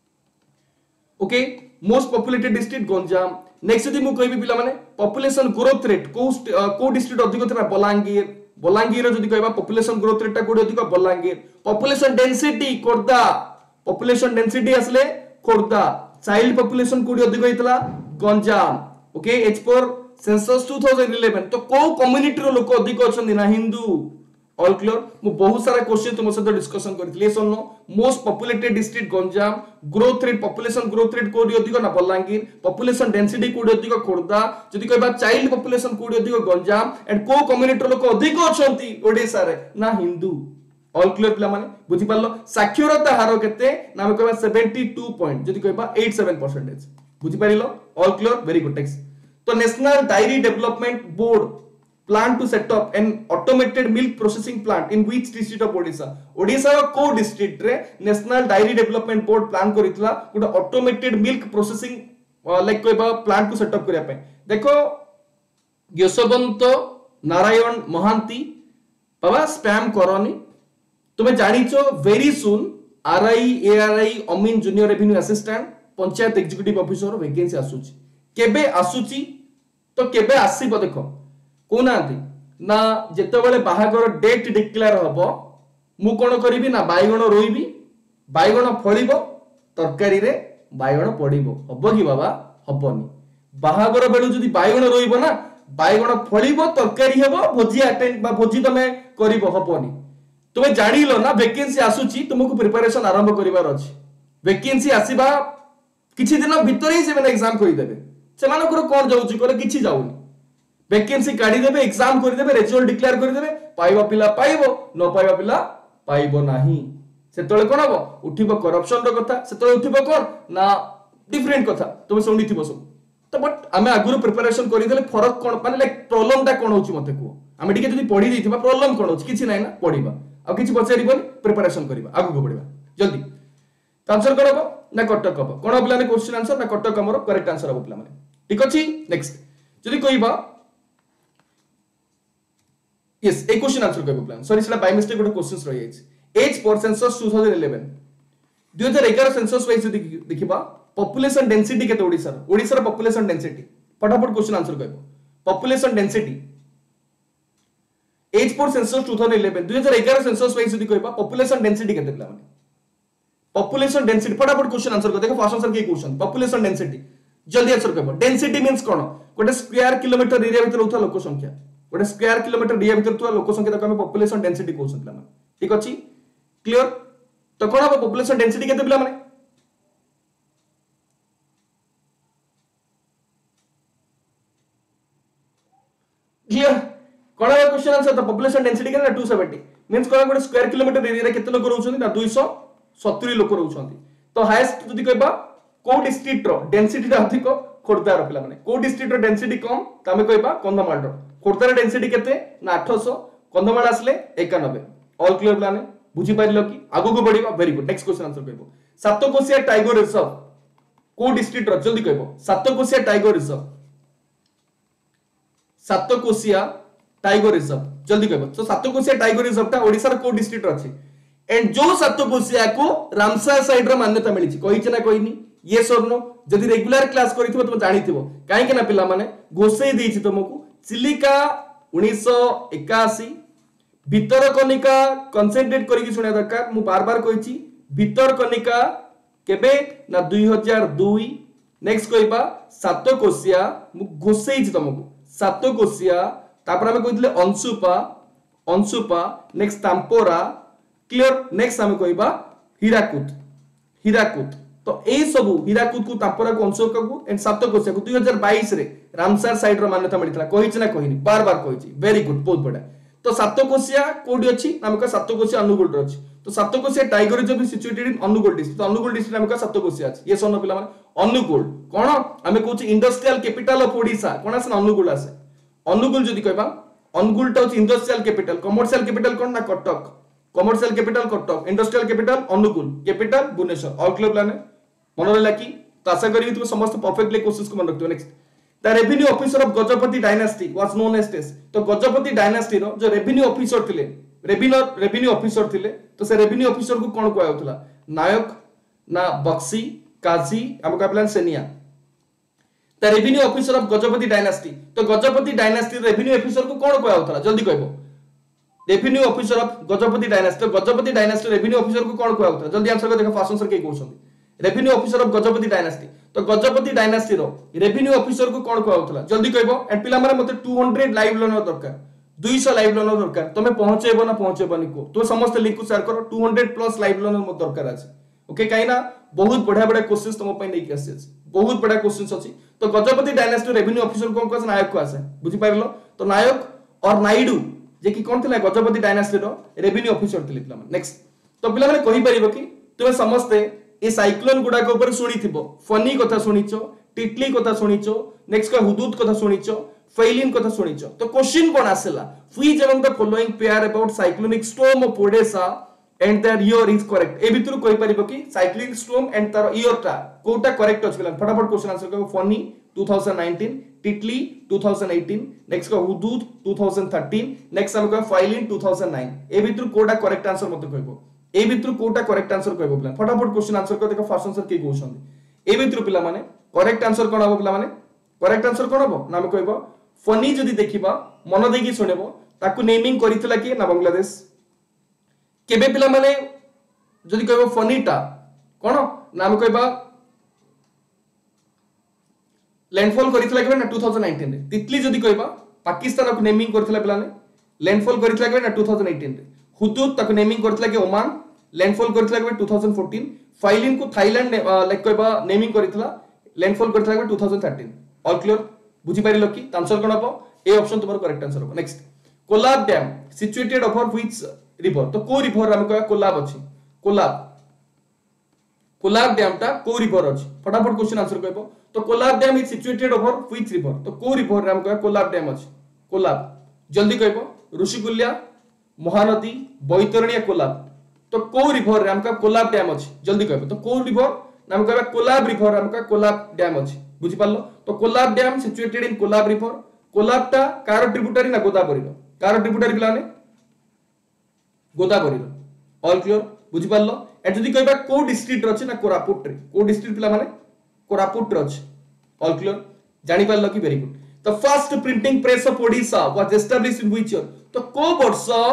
okay most populated district Ganjam next जदी मु कहबी पिला माने पॉपुलेशन ग्रोथ रेट को को डिस्ट्रिक्ट अधिक थिला बलांगीर बलांगीर जदी कहबा पॉपुलेशन ग्रोथ रेट ता कोडी अधिक Balangir population density Khordha population density असले खोर्धा चाइल्ड पॉपुलेशन कोडी अधिक हितला Ganjam okay as per census दो हज़ार ग्यारह तो को कम्युनिटी रो लोक अधिक अछन ना हिंदू ऑल क्लियर मु बहुत सारा क्वेश्चन तुम सहित डिस्कशन करथि यस और no most populated district Ganjam growth rate population growth rate कोडी अधिक ना बलांगीर पॉपुलेशन डेंसिटी कोडी अधिक खोर्धा जदी कहबा चाइल्ड पॉपुलेशन कोडी अधिक गंजाम एंड को कम्युनिटी रो लोक अधिक अछंती ओडिसा रे ना हिंदू ऑल क्लियर पिला माने बुझि पारलो साक्षरता हार केते नाम कहबा बहत्तर पॉइंट जदी कहबा सत्तासी परसेंट बुझि पारिलो all clear very good text तो National Dairy Development Board plan to set up an automated milk processing plant in which district of odisha odisha ro ko district रे national dairy development board plan करितला good automated milk processing like कहबा plant को setup करिया पे देखो यशवंत नारायण महांती बाबा spam करनी तुमे जानिचो वेरी सून आरआई एआरआई अमीन junior revenue assistant panchayat executive officer vacancy आसुची केबे आसुची तो केबे आसीबो देखो कोनांती ना जेतेबेले बाहागर डेट डिक्लेयर हबो मु कोन करिवि ना बायगण रोइबि बायगण फळिबो तरकारी रे बायगण पडिबो हबो कि बाबा हबोनी बाहागर बेलु जदी बायगण रोइबो ना बायगण फळिबो तरकारी हेबो भोजी अटेंड बा भोजी तमे करिवो हबोनी तुमे जानिलो ना वैकेंसी आसुची तुमको प्रिपरेशन आरंभ करिवार अछि वैकेंसी आसीबा किछि दिन भितर ही से एग्जाम करि देबे सेमानकर कोन जाउची कोले किछि जाउनी वैकेंसी काढी देबे एग्जाम करि देबे रिजल्ट डिक्लेयर करि देबे पाइबा पिला पाइबो न पाइबा पिला पाइबो नाही सेतळे कोन हबो उठिबो करप्शन रो कथा सेतळे उठिबो कोन ना डिफरेंट कथा तुमे सुनिथिबो सब तो बट आमे आगुरो प्रिपरेशन करि देले फरक कोन माने लाइक प्रॉब्लम टा कोन होची मते को आमे टिके जदी पढी दैथिबा प्रॉब्लम कोन होची किछि नाही ना पढिबा आ किछि पचारिबोनी प्रिपरेशन करिबा आगु को पढिबा जल्दी आंसर करबो ना कटक हबो कोन पिलाने क्वेश्चन आंसर ना कटक हमरो करेक्ट आंसर हबो पिला माने ठीक अछि नेक्स्ट जदी कहिबा यस ए क्वेश्चन आंसर करबो प्लान सॉरी सेला बाय मिस्टेक गोटे क्वेश्चंस रहि जाय एज फॉर सेंसस दो हज़ार ग्यारह दो हज़ार ग्यारह सेंसस वाइज देखिबा पॉपुलेशन डेंसिटी केते ओडिसा ओडिसा रो पॉपुलेशन डेंसिटी फटाफट क्वेश्चन आंसर करबो population density as for census दो हज़ार ग्यारह दो हज़ार ग्यारह सेंसस वाइज जदी कहबा पॉपुलेशन डेंसिटी केते पिला माने पॉपुलेशन डेंसिटी फटाफट क्वेश्चन आंसर कर देखो फर्स्ट आंसर के क्वेश्चन पॉपुलेशन डेंसिटी जल्दी आंसर कहबो डेंसिटी मींस कोन गोटे स्क्वायर किलोमीटर एरिया भीतर होता लोक संख्या गोटे स्क्वायर किलोमीटर एरिया भीतर होता लोक संख्या तक हम पॉपुलेशन डेंसिटी कहउछन पिला माने ठीक अछि क्लियर तो कोन हम पॉपुलेशन डेंसिटी केते पिला माने क्लियर कोन हम question answer the population density केते टू सेवेंटी मींस कोन गोटे स्क्वायर किलोमीटर एरिया रे केते लोक रहउछन ना दो सौ सत्तर लोक रहउछन तो हाईएस्ट जदी कहबा को डिस्ट्रिक्ट रो डेंसिटी अधिक खोर्धा रो पिला माने को डिस्ट्रिक्ट रो डेंसिटी कम तमे कहबा कंधमाल रो खोर्धा रो डेंसिटी केते ना आठ सौ कंधमाल आसले इक्यानवे ऑल क्लियर पिला ने बुझी पाइलो कि आगु को बढ़िबा very good next question answer कहबो सातकोशिया टाइगर रिजर्व को डिस्ट्रिक्ट रो जल्दी कहबो Satkosia tiger reserve Satkosia tiger reserve जल्दी कहबो तो सातकोशिया टाइगर रिजर्व ता ओडिसा रो को डिस्ट्रिक्ट रो अछि एंड जो सातकोशिया को रामसर साइड रो मान्यता मिली छि कहि छि ना कहिनी यस और नो जदि रेगुलर क्लास करिथिबो तुम जानिथिबो काहे के ना पिला माने घोषै दै छि तुमको चिलिका उन्नीस सौ इक्यासी भितरकनिका कंसंट्रेट करिकि सुनिया दरकार मु बार बार कहि छि भितरकनिका केबे ना दो हज़ार दो नेक्स्ट कहबा सातकोशिया मु घोषै छि तुमको सातकोशिया तापर हम कहितले Ansupa Ansupa next Tampara clear next हम कहबा हीराकुद हीराकुद तो ए सबु हीराकुद को तांपोरा को अंशुपा को एंड सातकोशिया को दो हज़ार बाईस रे रामसर साइड रो मान्यता मिलितला कहि छि ना कहिनी बार बार कहि छि वेरी गुड बहुत बड़ा तो सातकोशिया कोडी अछि नामका सातकोशिया अनुगुल रो अछि तो Satkosia tiger reserve situated in Angul district तो अनुगुल डिस्ट्रिक्ट नामका सातकोशिया अछि ये सोनो पिला माने अनुगुल कोन हमें कहू छि इंडस्ट्रियल कैपिटल ऑफ ओडिसा कोन आसे अनुगुल आसे अनुगुल जदि कहबा अनुगुल टा छि इंडस्ट्रियल कैपिटल कमर्शियल कैपिटल कोन ना Cuttack commercial capital Cuttack industrial capital Angul capital Bhubaneswar all clear plan मन रहला कि तो आशा करी तुम समस्त परफेक्टली क्वेश्चंस को मन रखियो next the revenue officer of Gajapati dynasty was known as टेस तो गजपति डायनास्टी रो जो रेवेन्यू ऑफिसर थिले रेवेन्यू रेवेन्यू ऑफिसर थिले तो से रेवेन्यू ऑफिसर को कोन कहया होतला नायक ना बक्सी काजी हम का प्लान सेनिया the revenue officer of Gajapati dynasty तो गजपति डायनास्टी रेवेन्यू ऑफिसर को कोन कहया होतला जल्दी कहबो revenue officer of Gajapati dynasty तो गजपति डायनास्टी रेवेन्यू ऑफिसर को कोन कहया होतला जल्दी आंसर कर देखो फास्ट आंसर के कहउछन revenue officer of Gajapati dynasty तो गजपति डायनास्टी रो रेवेन्यू ऑफिसर को कोन कहया होतला जल्दी कहबो एंड पिला माने मते दो सौ लाइव लर्नर दरकार दो सौ लाइव लर्नर दरकार तमे पहुंचेबो ना पहुंचेबो निको तो समस्त लिंक को शेयर करो दो सौ प्लस लाइव लर्नर मत दरकार अछि ओके काइना बहुत बढ़िया बढ़िया क्वेश्चंस तुम पई नै कि आसी बहुत बढ़िया क्वेश्चंस अछि तो गजपति डायनास्टी रेवेन्यू ऑफिसर कोन कहस नायक को आसे बुझि पारलो तो नायक और नायडू जे कि कोन थिला गजपति डायनास्टी रो रेवेन्यू ऑफिसर थिले पिला माने नेक्स्ट तो पिला माने कहि परिबो कि तुमे समस्त ए साइक्लोन गुडा के ऊपर सुनिथिबो फनी कथा सुनिचो टिटली कथा सुनिचो नेक्स्ट का हुदूद कथा सुनिचो फैलिन कथा सुनिचो तो क्वेश्चन कोन आसेला which among the following pair about cyclonic storm of Odisha and their year is correct ए भितरु कहि परिबो कि साइक्लोनिक स्टॉर्म एंड तार ईयर टा कोटा करेक्ट अछि पिला फटाफट क्वेश्चन आंसर करो फनी दो हज़ार उन्नीस टिटली दो हज़ार अठारह नेक्स्ट का हुदूद दो हज़ार तेरह नेक्स्ट हम का फैलिन दो हज़ार नौ ए भितरु कोटा करेक्ट आंसर मते कहबो ए भितरु कोटा करेक्ट आंसर कहबो पिला फटाफट क्वेश्चन आंसर कर देखो फास्ट आंसर के कहउछन ए भितरु पिला माने करेक्ट आंसर कोन हबो पिला माने करेक्ट आंसर कोन हबो नाम कहबो फनी जदी देखिबा मन देकी सुनेबो ताकू नेमिंग करितला कि ना बांग्लादेश केबे पिला माने जदी कहबो फनीटा कोन नाम कहबा लैंडफॉल करितला कि ना दो हज़ार उन्नीस रे तितली जदी कहबा पाकिस्तान को नेमिंग करथिला पिला ने लैंडफॉल करितला कि ना दो हज़ार अठारह रे हुदूद तक नेमिंग करथिला कि ओमान लैंडफॉल करथिला कि दो हज़ार चौदह फाइलिन को थाईलैंड लाइक कहबा नेमिंग करथिला लैंडफॉल करथिला कि दो हज़ार तेरह ऑल क्लियर बुझी पारिलो कि आंसर कोन हबो ए ऑप्शन तुम्हारा करेक्ट आंसर हबो next Kolab dam situated over which river तो को रिवर हम कहबा कोलाब अछि कोलाब कोलाब डैम ता को रिवर अछि फटाफट क्वेश्चन आंसर कहबो तो Kolab dam is situated over which river तो को रिवर हम कहबा कोलाब डैम अछि कोलाब जल्दी कहबो ऋषिकुल्या महानदी बैतरणी या कोलाब तो को रिवर रे हमका कोलाब डैम अछि जल्दी कहबो तो को रिवर नाम कहबा कोलाब रिवर हमका कोलाब डैम अछि बुझि पारलो तो Kolab dam situated in Kolab river कोलाबटा कार ट्रिब्यूटरी ना गोदावरी रो कार ट्रिब्यूटरी पिलाने गोदावरी रो ऑल क्लियर बुझि पारलो ए जदी कहबा को डिस्ट्रिक्ट रो अछि ना कोरापुट रे को डिस्ट्रिक्ट पिला माने कोरापुट रो अछि ऑल क्लियर जानि पारलो कि very good the first printing press of Odisha was established in which year तो को वर्ष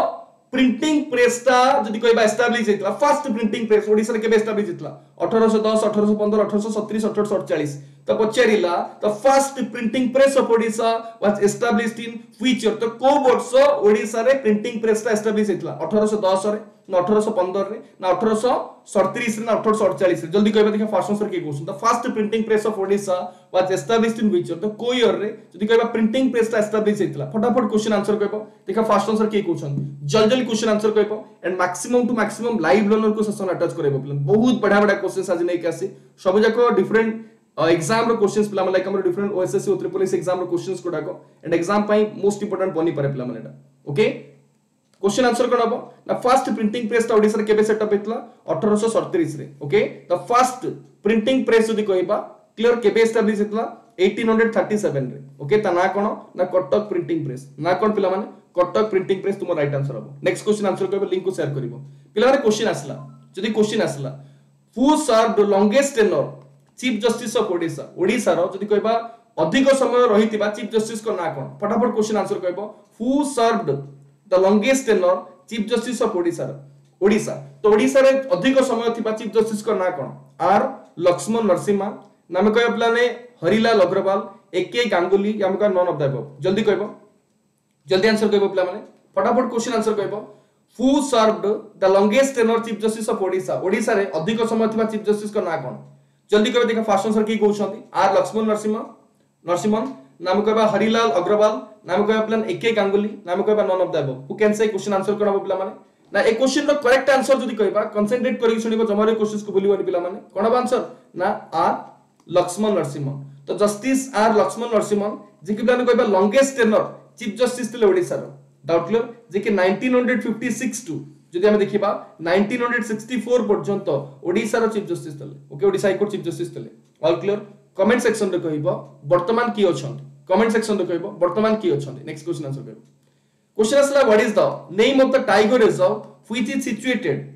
प्रिंटिंग प्रेस ता जदी कहबा एस्टैब्लिश हेतला फर्स्ट प्रिंटिंग प्रेस ओडिसा रे केबे एस्टैब्लिश हेतला अठारह सौ दस अठारह सौ पंद्रह अठारह सौ सैंतीस अठारह सौ अड़तालीस तो पचारिला the first printing press of Odisha was established in which year तो को वर्ष ओडिसा रे प्रिंटिंग प्रेस ता एस्टैब्लिश हेतला अठारह सौ दस रे ना अठारह सौ पंद्रह रे ना अठारह सौ सैंतीस रे ना अठारह सौ अड़तालीस रे जल्दी कहबा देखा फर्स्ट आंसर के question the first printing press of Odisha was established in which year तो को ईयर रे जदी कहबा प्रिंटिंग प्रेस ता एस्टैब्लिश हेतला फटाफट क्वेश्चन आंसर कहबा देखा फर्स्ट आंसर के क्वेश्चन जल्दी जल्दी क्वेश्चन आंसर कहबा and maximum to maximum live learner को सेशन अटैच करबो बहुत बढ़िया बढ़िया क्वेश्चंस आज नै के आसी सब जाको डिफरेंट एग्जाम रो क्वेश्चंस पिला लाइक हमर डिफरेंट ओएसएससी और ट्रिपल एस एग्जाम रो क्वेश्चंस कोडाको एंड एग्जाम पई मोस्ट इंपोर्टेंट बनी पारे पिला मानेटा ओके क्वेश्चन आंसर कोन हबो ना फर्स्ट प्रिंटिंग प्रेस ता ओडिसा रे केबे सेटअप हेतला अठारह सौ सैंतीस रे okay the first printing press जदी कहबा क्लियर केबे एस्टैब्लिश हेतला अठारह सौ सैंतीस रे ओके ता ना कोन ना कटक प्रिंटिंग प्रेस ना कोन पिला माने कटक प्रिंटिंग प्रेस तुम राइट आंसर हबो नेक्स्ट क्वेश्चन आंसर कहबा लिंक को शेयर करबो पिला माने क्वेश्चन आसला जदी क्वेश्चन आसला who served longest tenure chief justice of Odisha Odisha रो जदी कहबा अधिक समय रहितिबा चीफ जस्टिस को ना कोन फटाफट क्वेश्चन आंसर कहबो who served the longest tenure chief justice of Odisha Odisha तो ओडिसा रे अधिक समय थिबा चीफ जस्टिस को ना कोन आर लक्ष्मण नरसिम्हा नाम कहबा प्लाने हरिलाल अग्रवाल एके गांगुली या हम नन ऑफ द अबव जल्दी कहबो जल्दी आंसर कहबो प्ला माने फटाफट क्वेश्चन आंसर कहबो who served the longest tenure chief justice of Odisha Odisha रे अधिक समय थिबा चीफ जस्टिस को ना कोन जल्दी कहबो देखा फर्स्ट आंसर की कहउछंती आर लक्ष्मण नरसिम्हा नरसिम्हन नाम कहबा हरिलाल अग्रवाल नाम कहबा प्लान एके गांगुली नाम कहबा none of the above who can say question answer करबो पिला माने ना ए क्वेश्चन रो करेक्ट आंसर जदी कहबा कंसंट्रेट करी सुनिबो जमारे क्वेश्चंस को बोलिबो पिला माने कोन आंसर ना आर लक्ष्मण नरसिम्हन तो जस्टिस आर लक्ष्मण नरसिम्हन जे कि प्लान कहबा लॉन्गेस्ट टेन्योर चीफ जस्टिस तिले ओडिसा रो डाउट क्लियर जे कि नाइनटीन फिफ्टी सिक्स टू जदी हम देखिबा नाइनटीन सिक्सटी फोर पर्यंत ओडिसा रो चीफ जस्टिस तले okay Odisha high court chief justice तले ऑल क्लियर कमेंट सेक्शन रे कहबो वर्तमान की अछंती कमेंट सेक्शन रे कहबो वर्तमान की अछंती नेक्स्ट क्वेश्चन आंसर कहबो क्वेश्चन असला what is the name of the tiger reserve which is situated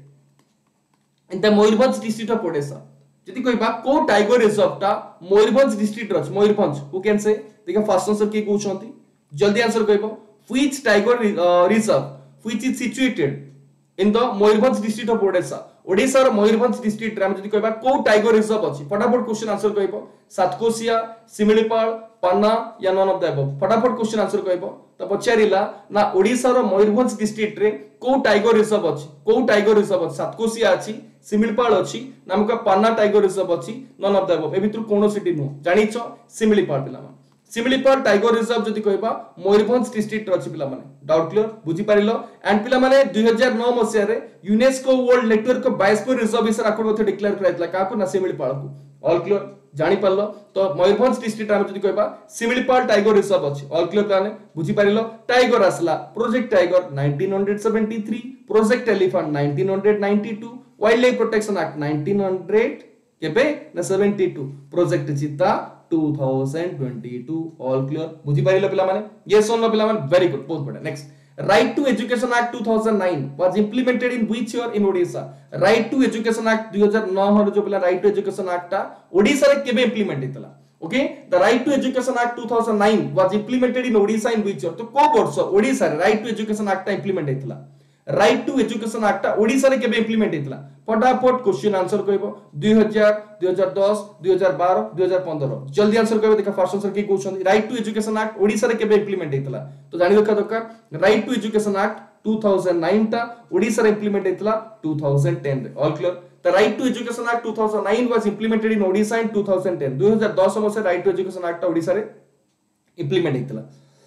in the Mayurbhanj district of Odisha जदी कहबा को टाइगर रिजर्व ता मयूरभंज डिस्ट्रिक्ट रछ मयूरभंज हु कैन से देखा फर्स्ट आंसर की कहउछंती जल्दी आंसर कहबो which tiger reserve which is situated in the Mayurbhanj district of Odisha Odisha रो मयूरभंज डिस्ट्रिक्ट रे हम जदी कहबा को टाइगर रिजर्व अछि फटाफट क्वेश्चन आंसर कहबो सातकोशिया सिमिलीपाल पन्ना या नन ऑफ द अबव फटाफट क्वेश्चन आंसर कहबो त पचारिला ना ओडिसा रो मयूरभंज डिस्ट्रिक्ट रे को टाइगर रिजर्व अछि को टाइगर रिजर्व अछि सातकोशिया अछि सिमिलीपाल अछि नाम का पन्ना टाइगर रिजर्व अछि नन ऑफ द अबव ए भितर कोनो सिटी नो जानिछो सिमिलीपाल पिला सिमिलीपाल टाइगर रिजर्व जदी कहबा मयूरभंज डिस्ट्रिक्ट रो अछि पिला माने डाउट क्लियर बुझी पारिलो एंड पिला माने दो हज़ार नौ मसिया रे UNESCO world network biosphere reserve इस आकड़ मते डिक्लेयर कराइतला काको ना सिमिलीपाल को ऑल क्लियर जानि पारलो तो मयूरभंज डिस्ट्रिक्ट हम जदी कहबा सिमिलीपाल टाइगर रिजर्व अछि ऑल क्लियर प्लान बुझी पारिलो टाइगर आसला project tiger nineteen seventy three project elephant nineteen ninety two wildlife protection act nineteen hundred केबे ना seventy two project cheetah two thousand twenty two all clear बुझी पारिलो पिला माने यस और नो पिला माने वेरी गुड बहुत बढ़िया next right to education act two thousand nine was implemented in which year in Odisha right to education act दो हज़ार नौ हर जो पिला राइट टू एजुकेशन एक्ट ता ओडिशा रे केबे इंप्लीमेंट हेतला okay the right to education act two thousand nine was implemented in Odisha in which year तो को वर्ष ओडिशा रे राइट टू एजुकेशन एक्ट ता इंप्लीमेंट हेतला राइट टू एजुकेशन एक्ट ता ओडिशा रे केबे इंप्लीमेंट हेतला फटाफट क्वेश्चन आंसर कहबो दो हज़ार दो हज़ार दस दो हज़ार बारह दो हज़ार पंद्रह जल्दी आंसर कहबो देखा फर्स्ट आंसर की question right to education act Odisha रे केबे इंप्लीमेंट हेतला तो जानि रखा दरकार right to education act two thousand nine ता ओडिशा रे इंप्लीमेंट हेतला टू थाउजेंड टेन रे all clear the right to education act two thousand nine was implemented in Odisha in two thousand ten दो हज़ार दस मसे right to education act Odisha रे implement हेतला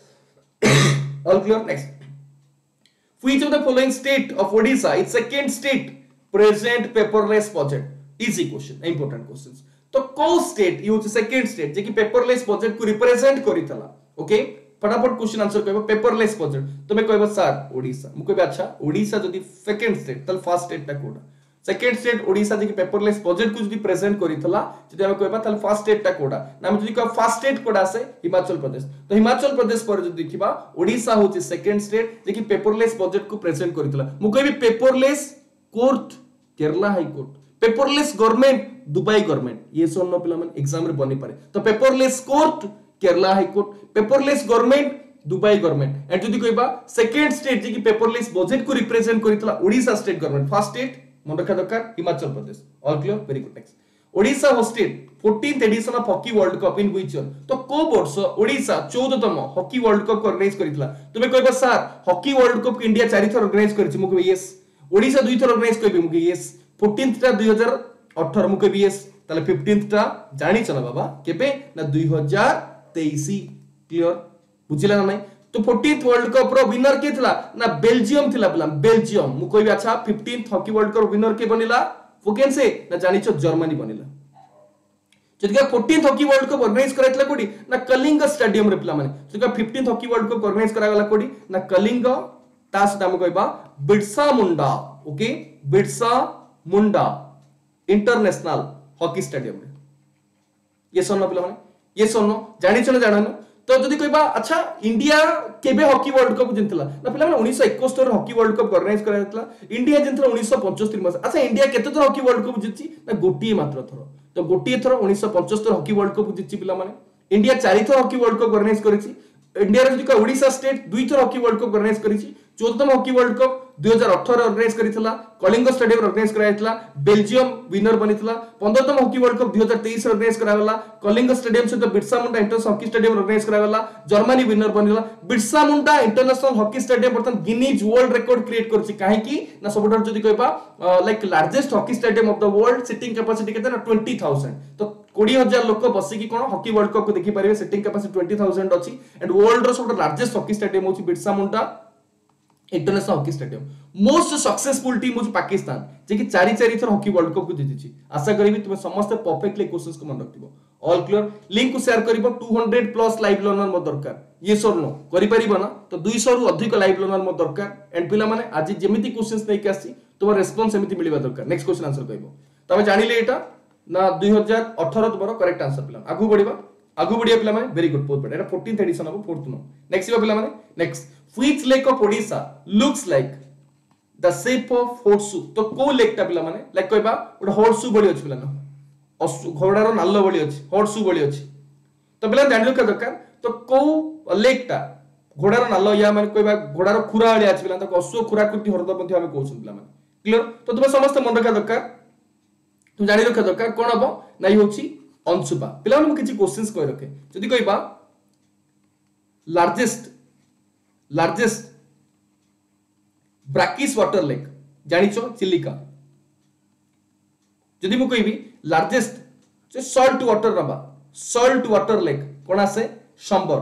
all clear next Which of the following state of Odisha is second state present paperless budget? Easy question, important questions. तो को state use second state जे कि paperless budget को represent करितला okay फटाफट question answer कहबो paperless budget तो मैं कहबो सर ओडिशा मु कहबो अच्छा ओडिशा जदी second state तल first state ता कोडा second state ओडिशा जे कि paperless budget को जदी प्रेजेंट करितला जदी हम कहबा तल first state ता कोडा नाम जदी कह first state कोडा से हिमाचल प्रदेश तो हिमाचल प्रदेश पर जदी देखिबा ओडिशा होची second state जे कि paperless budget को प्रेजेंट करितला मु कहबी paperless court Kerala high court paperless government Dubai government ये सोनो पिला मन एग्जाम रे बनी पारे तो paperless court Kerala high court paperless government Dubai government and जदी कहबा सेकंड स्टेट जे कि पेपरलेस बजट को रिप्रेजेंट करितला Odisha state government first state मन रखा दरकार Himachal Pradesh all clear very good next Odisha hosted fourteenth edition of hockey world cup in which year तो को वर्ष ओडिशा चौदहतम हॉकी वर्ल्ड कप ऑर्गेनाइज करितला तुमे कहबा sir hockey world cup India चारि थर ऑर्गेनाइज करछि मु कहबी यस ओडिशा दुई थर ऑर्गेनाइज कहबी मु कहबी यस फोर्टीन्थ टा दो हज़ार अठारह मु कहबी यस ताले फिफ्टीन्थ टा जानि चला बाबा केबे ना दो हज़ार तेईस क्लियर बुझिला ना नहीं तो फोर्टीन्थ वर्ल्ड कप रो विनर के थिला ना बेल्जियम थिला बला बेल्जियम मु कहबी अच्छा fifteenth hockey world cup winner के बनिला वोकेन से ना जानिचो जर्मनी बनिला जदिका fourteenth hockey world cup organise कराइतला कोडी ना कलिंग स्टेडियम रे पिला माने जदिका fifteenth hockey world cup organise करा गला कोडी ना कलिंग तास नाम कहबा Birsa Munda okay Birsa Munda international hockey stadium रे ये सोनो पिला माने ये सोनो जानिचो ना जानो तो जदि कहबा अच्छा इंडिया केबे हॉकी वर्ल्ड कप जितला ना पिला माने उन्नीस सौ इकहत्तर रे हॉकी वर्ल्ड कप ऑर्गेनाइज कराइतला इंडिया जितला उन्नीस सौ पचहत्तर मस अच्छा इंडिया केते थर हॉकी वर्ल्ड कप जितची ना गोटी मात्र थर तो गोटी थर उन्नीस सौ पचहत्तर हॉकी वर्ल्ड कप जितची पिला माने इंडिया चारि थर हॉकी वर्ल्ड कप ऑर्गेनाइज करिछि इंडिया रे जदि ओडिशा स्टेट दुई थर हॉकी वर्ल्ड कप ऑर्गेनाइज करिछि चौदहतम हॉकी वर्ल्ड कप दो हज़ार अठारह ऑर्गेनाइज करितला कलिंग स्टेडियम ऑर्गेनाइज कराइतला बेल्जियम विनर बनितला पंद्रहतम हॉकी वर्ल्ड कप दो हज़ार तेईस ऑर्गेनाइज करागला कलिंग स्टेडियम से Birsa Munda international hockey stadium organise करागला जर्मनी विनर बनिला Birsa Munda international hockey stadium बर्तन गिनीज वर्ल्ड रिकॉर्ड क्रिएट करछि काहे कि ना सबटर जदि कहबा like largest hockey stadium of the world seating capacity केते ना बीस हज़ार तो बीस हज़ार लोक बसी कि कोन हॉकी वर्ल्ड कप को देखि पारिबे सिटिंग कैपेसिटी बीस हज़ार अछि एंड वर्ल्ड रो सबटर लार्जेस्ट हॉकी स्टेडियम होछि Birsa Munda international hockey stadium most successful team होछि पाकिस्तान जे कि चारि चारि थर हॉकी वर्ल्ड कप को जीतिछि आशा करबी तुमे समस्त परफेक्टली क्वेश्चंस को मन रखिबो ऑल क्लियर लिंक को शेयर करिबो दो सौ प्लस लाइव लर्नर म दरकार ये सर नो करि परिबो ना तो दो सौ रु अधिक लाइव लर्नर म दरकार एंड पिला माने आज जेमिति क्वेश्चंस नै के आसी तुम रेस्पॉन्स एमिति मिलिबा दरकार नेक्स्ट क्वेश्चन आंसर कइबो तबे जानिले एटा ना दो हज़ार अठारह तुम्हारा करेक्ट आंसर पिला आगु बढ़िबा आगु बढ़िया पिला माने वेरी गुड बहुत बढ़िया एटा फोर्टीन्थ एडिशन अब फोर्थ नो नेक्स्ट पिला पिला माने next Which lake of Odisha looks like the shape of horseshoe तो को लेक ता पिला माने लाइक कहबा ओटा होर्सू बडी अछि पिला ना घोड़ार नाल्लो बडी अछि होर्सू बडी अछि तो पिला जानि रखा दरकार तो को लेक ता घोड़ार नाल्लो या माने कहबा घोड़ार खुरा आली अछि पिला तो अश्व खुरा कृति हरद मध्ये हम कहउछन पिला माने क्लियर तो तुम समस्त मन रखा दरकार तुम जानि रखा दरकार कोन हबो नै होछि अंशुपा पिला माने किछि क्वेश्चंस कहि रखे जदि कहबा largest largest brackish water lake जानिचो चिलिका जदि मु कहबी लार्जेस्ट जे सॉल्ट वाटर रबा सॉल्ट वाटर लेक कोन आसे Sambhar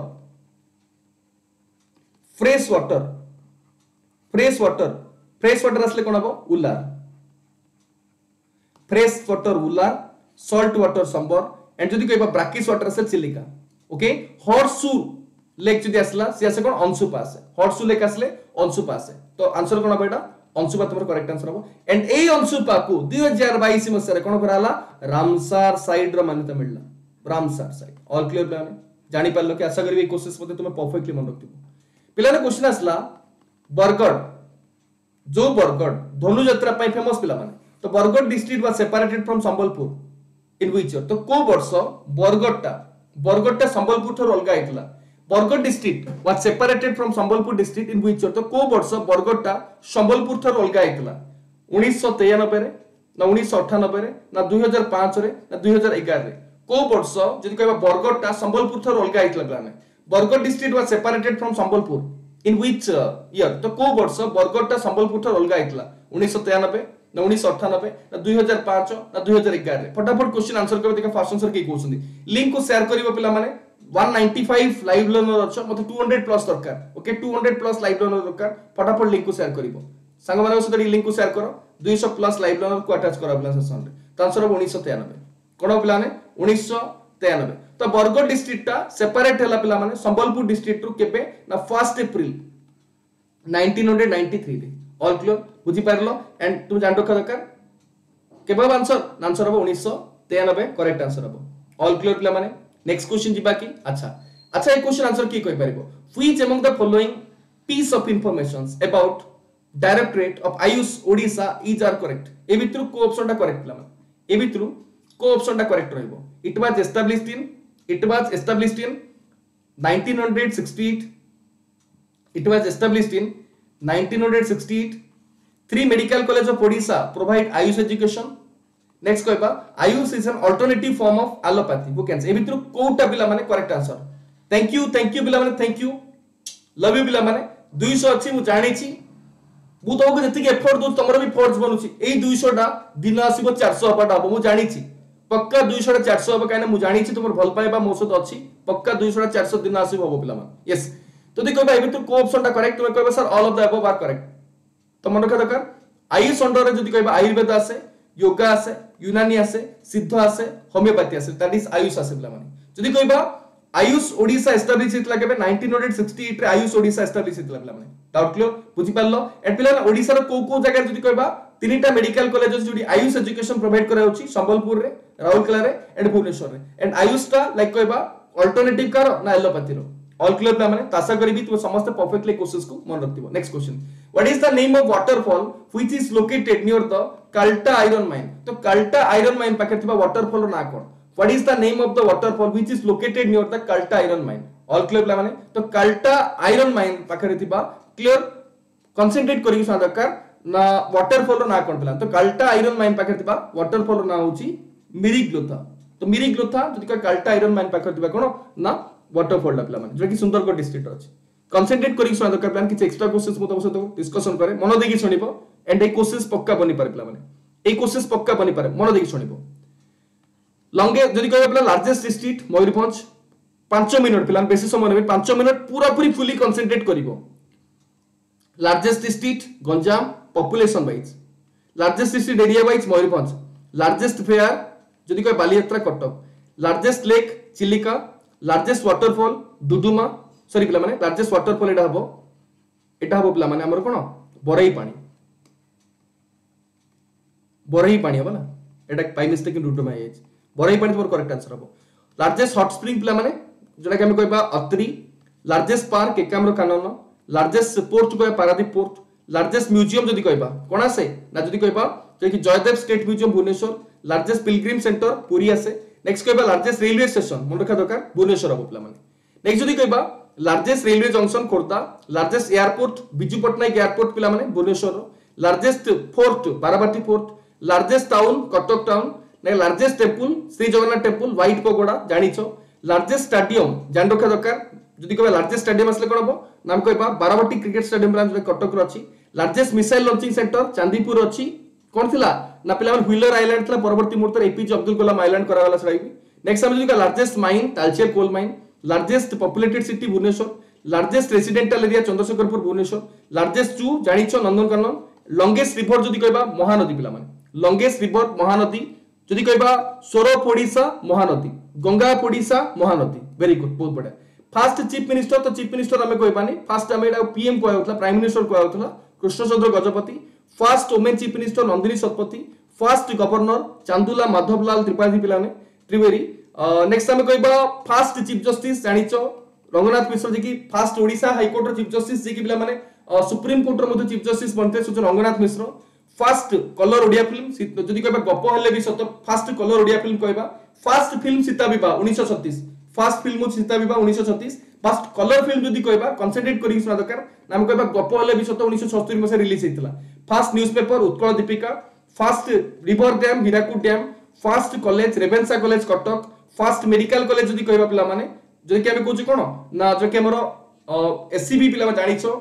fresh water fresh water fresh water असले कोन हबो उलार फ्रेश वाटर उलार सॉल्ट वाटर शंबर एंड जदि कहबा ब्राकिस वाटर आसे चिलिका ओके हॉर्सू लेक जदि आसला से आसे कोन अंशुपा आसे हॉर्सू लेक आसले अंशुपा आसे तो आंसर कोन हबो एटा अंशुपा तमर करेक्ट आंसर हबो एंड ए अंशुपा को दो हज़ार बाईस मसरे कोन कराला रामसार साइड रो मान्यता मिलला Ramsar site all clear plan जानि पारलो कि आशा करबी क्वेश्चंस मते तुमे परफेक्टली मन रखतिबो पिलाने क्वेश्चन आसला बरगड जो बरगड धनु यात्रा पई फेमस पिला माने तो Bargarh district was separated from Sambalpur in which year तो को वर्ष बरगडटा बरगडटा संबलपुर थर अलगा आइतला Bargarh district was separated from Sambalpur district in which year तो को वर्ष बरगडटा संबलपुर थर अलगा आइतला उन्नीस सौ तिरानबे रे ना उन्नीस सौ अट्ठानबे रे ना दो हज़ार पाँच रे ना दो हज़ार ग्यारह रे को वर्ष जदि कहबा बरगडटा संबलपुर थर अलगा आइतला plan Bargarh district was separated from Sambalpur in which year तो को वर्ष बरगडटा संबलपुर थर अलगा आइतला उन्नीस सौ तिरानबे ना उन्नीस सौ अट्ठानबे ना दो हज़ार पाँच ना दो हज़ार ग्यारह फटाफट क्वेश्चन आंसर करबे देखा फास्ट आंसर के कहउछंदी लिंक को शेयर करिवो पिला माने एक सौ पचानवे लाइव लर्नर अच्छा मते दो सौ प्लस दरकार ओके दो सौ प्लस लाइव लर्नर दरकार फटाफट लिंक को शेयर करिवो संग माने सहित लिंक को शेयर करो दो सौ प्लस लाइव लर्नर को अटैच करा प्लान सेशन रे त आंसर हो उन्नीस सौ तिरानबे कोन पिला ने उन्नीस सौ तिरानबे तो बरगड डिस्ट्रिक्ट ता सेपरेट हला पिला माने संबलपुर डिस्ट्रिक्ट रु केबे ना फर्स्ट अप्रैल उन्नीस सौ तिरानवे रे ऑल क्लियर बुझी पारलो एंड तुम जान रखा दरकार केबा आंसर आंसर हो उन्नीस सौ तिरानबे करेक्ट आंसर हो ऑल क्लियर पिला माने नेक्स्ट क्वेश्चन जिबा की अच्छा अच्छा ए क्वेश्चन आंसर की कहि परिबो which among the following piece of informations about directorate of AYUSH Odisha is are correct ए भितरु को ऑप्शन टा करेक्ट पिला माने ए भितरु को ऑप्शन टा करेक्ट रहइबो it was established in it was established in nineteen sixty eight It was established in nineteen sixty-eight. Three medical college of Odisha provide Ayush education. Next कहबा Ayush is an alternative form of allopathy. Who can say? ए भितर कोटा पिला माने correct answer. Thank you, thank you पिला माने thank you. Love you पिला माने two hundred अछि मु जानि छी. मु तमको जति एफर्ट दउ तमरो भी फोर्स बनुची. एई two hundred टा दिन आसीबो four hundred हबाटा हबो मु जानि छी. पक्का two hundred टा four hundred हबो काने मु जानि छी तुमर भल पाइबा मो सहित अछि. पक्का two hundred टा four hundred दिन आसीबो हबो पिला माने. Yes. तो देखो भाई भितर को ऑप्शन टा करेक्ट तुम कहबा sir all of the above are correct. तो मन रखा दरकार आयुष अंडर रे जदि कहबा आयुर्वेद आसे, योगा आसे, यूनानी आसे, सिद्ध आसे, होमियोपैथी आसे, दैट इज आयुष आसे पिला माने. जदि कहबा आयुष ओडिशा एस्टैब्लिश हितला केबे nineteen sixty-eight रे आयुष ओडिशा एस्टैब्लिश हितला पिला माने. डाउट क्लियर बुझि पारलो. एंड पिला ओडिशा रो को को जगह जदि कहबा तीनटा मेडिकल कॉलेज जोडी आयुष एजुकेशन प्रोवाइड करा होची संबलपुर रे, राउरकेला रे एंड भुवनेश्वर रे. एंड आयुष टा लाइक कहबा अल्टरनेटिव कार ना एलोपैथी रो. ऑल क्लियर पिला माने. तासा करिबी तू समस्त परफेक्टली क्वेश्चंस को मन रखतिबो. Next question. What is the name of waterfall which is located near the Kalta iron mine? तो Kalta iron mine पाखे थिबा waterfall ना कोन. What is the name of the waterfall which is located near the Kalta iron mine? All clear पिला माने. तो Kalta iron mine पाखे थिबा clear concentrate करिक सा दरकार ना waterfall ना कोन पिला. तो Kalta iron mine पाखे थिबा waterfall ना होची मिरिग्लोथा. तो मिरिग्लोथा जदि का Kalta iron mine पाखे थिबा कोन ना waterfall ला पिला माने जो कि सुंदरगढ़ डिस्ट्रिक्ट अछि. कंसंट्रेट करिक सुना दरकार प्लान किछ एक्स्ट्रा क्वेश्चंस मो तम सहित डिस्कशन करे मन देकी सुनिबो. एंड ए क्वेश्चंस पक्का बनि पारे प्ला माने ए क्वेश्चंस पक्का बनि पारे मन देकी सुनिबो. लॉन्गे जदि कहबा प्ला लार्जेस्ट डिस्ट्रिक्ट मयूरभंज पाँच मिनिट प्लान बेसी समय नेबे पाँच मिनिट पूरा पूरी फुली कंसंट्रेट करिवो. Largest district Ganjam population wise, largest district area wise Mayurbhanj, largest fair जदि कहबा Baliyatra Cuttack, largest lake Chilika, largest waterfall Duduma sorry पिला माने लार्जेस्ट वाटरफॉल एटा हबो एटा हबो पिला माने हमर कोन बरई पानी बरई पानी हबो ना एटा बाय मिस्टेक इन डुडुमा आइज बरई पानी तोर करेक्ट आंसर हबो. लार्जेस्ट हॉट स्प्रिंग पिला माने जोटा कि हम कहबा Atri, largest park Ekamra Kanan, largest port को पारादीप पोर्ट, लार्जेस्ट म्यूजियम जदि कहबा कोन आसे ना जदि कहबा जे कि Jaydev state museum Bhubaneswar, largest pilgrim centre Puri आसे. नेक्स्ट कहबा लार्जेस्ट रेलवे स्टेशन मन रखा दरकार भुवनेश्वर हबो पिला माने. नेक्स्ट जदि कहबा largest railway junction Khordha, largest airport Biju Patnaik airport पिला माने Bhubaneswar, largest fort Barabati fort, largest town Cuttack town, ने largest temple Shri Jagannath temple white pagoda जानिछो, लार्जेस्ट स्टेडियम जान रखा दरकार जदि कहबा लार्जेस्ट स्टेडियम असले कोन हबो नाम कहबा Barabati cricket stadium branch Cuttack रो अछि. Largest missile launching centre Chandipur अछि कोन थिला ना पिला माने व्हीलर आइलैंड थिला परवर्ती मुहूर्त रे एपीजे अब्दुल कलाम आइलैंड करा वाला छडाई. नेक्स्ट हम जदि largest mine Talcher coal mine, largest populated city Bhubaneswar, largest residential area Chandrasekharpur Bhubaneswar, largest zoo जानिछो नंदनकानन, लॉन्गेस्ट रिवर जदि कहबा महानदी पिला माने लॉन्गेस्ट रिवर महानदी जदि कहबा सोरप ओडिशा महानदी, गंगा ओडिशा महानदी. वेरी गुड बहुत बढ़िया. फास्ट चीफ मिनिस्टर तो चीफ मिनिस्टर हमें कहबानी फास्ट हमें एटा पीएम को होतला प्राइम मिनिस्टर को होतला Krishnachandra Gajapati, first women chief minister Nandini Satpathy, first governor Chandulal Madhavlal Tripathi पिलाने त्रिवेदी. नेक्स्ट हमें कहबा फास्ट चीफ जस्टिस जानिचो रंगनाथ मिश्र जी की फास्ट ओडिशा हाई कोर्ट रो चीफ जस्टिस जी की पिला माने सुप्रीम कोर्ट रो मध्ये चीफ जस्टिस बनते सुच Ranganath Mishra. First colour Odia film जदि कहबा गप हेले भी सत फास्ट कलर ओडिया फिल्म कहबा फास्ट फिल्म सीता विवाह उन्नीस सौ छत्तीस, फास्ट फिल्म सीता विवाह उन्नीस सौ छत्तीस, फास्ट कलर फिल्म जदि कहबा कंसंट्रेट करी सुना दरकार नाम कहबा गप हेले भी सत उन्नीस सौ सत्तरी मसे रिलीज हेतला. First newspaper Utkal Dipika, first river dam Hirakud dam, first college Ravenshaw college Cuttack, first medical college जदि कहबा पिला माने जदि कि हम कहू कोन ना जो कि हमर एससीबी पिला जानिछो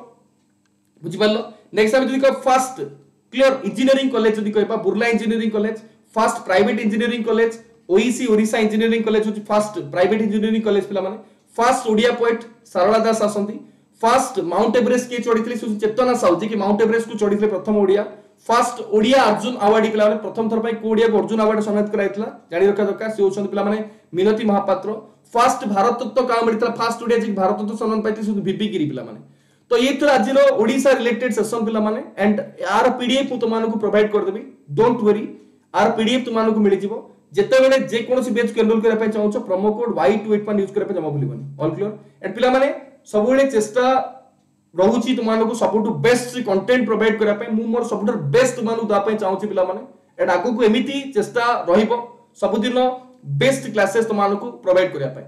बुझि पारलो. नेक्स्ट हम जदि कह फास्ट क्लियर इंजीनियरिंग कॉलेज जदि कहबा Burla engineering college, first private engineering college OEC Odisha engineering college होची फास्ट प्राइवेट इंजीनियरिंग कॉलेज पिला माने. फास्ट ओडिया पोएट सारला दास आसंती, फास्ट माउंट एवरेस्ट के चढ़ीथिले चेतना साहू जी की माउंट एवरेस्ट को चढ़ीथिले प्रथम ओडिया. फास्ट ओडिया अर्जुन अवार्ड पिला माने प्रथम थर पई कोडिया को अर्जुन अवार्ड सम्मानित कराइतला जानि रखा दरकार से होछन पिला माने मिनती महापात्र. फास्ट भारत तत्व का मिलता फास्ट ओडिया जी भारत तत्व सम्मान पाइते सुध बीपी गिरी पिला माने. तो ये तो आज रो ओडिशा रिलेटेड सेशन पिला माने एंड आर पीडीएफ तुम मानको प्रोवाइड कर देबी. डोंट वरी आर पीडीएफ तुम मानको मिल जिवो जेते बेले जे कोनोसी बैच को एनरोल करा पय चाहौ promo code Y two eight one use करा पय जमा भूलिबनी. All clear. एंड पिला माने सब बेले चेष्टा रहुची तुम मानको सबटु बेस्ट कंटेंट प्रोवाइड करा पय मु मोर सबटु बेस्ट तुम मानको दा पय चाहौ पिला माने एंड आगु को एमिति चेष्टा रहिबो सब दिन बेस्ट क्लासेस तुम मानको प्रोवाइड करा पय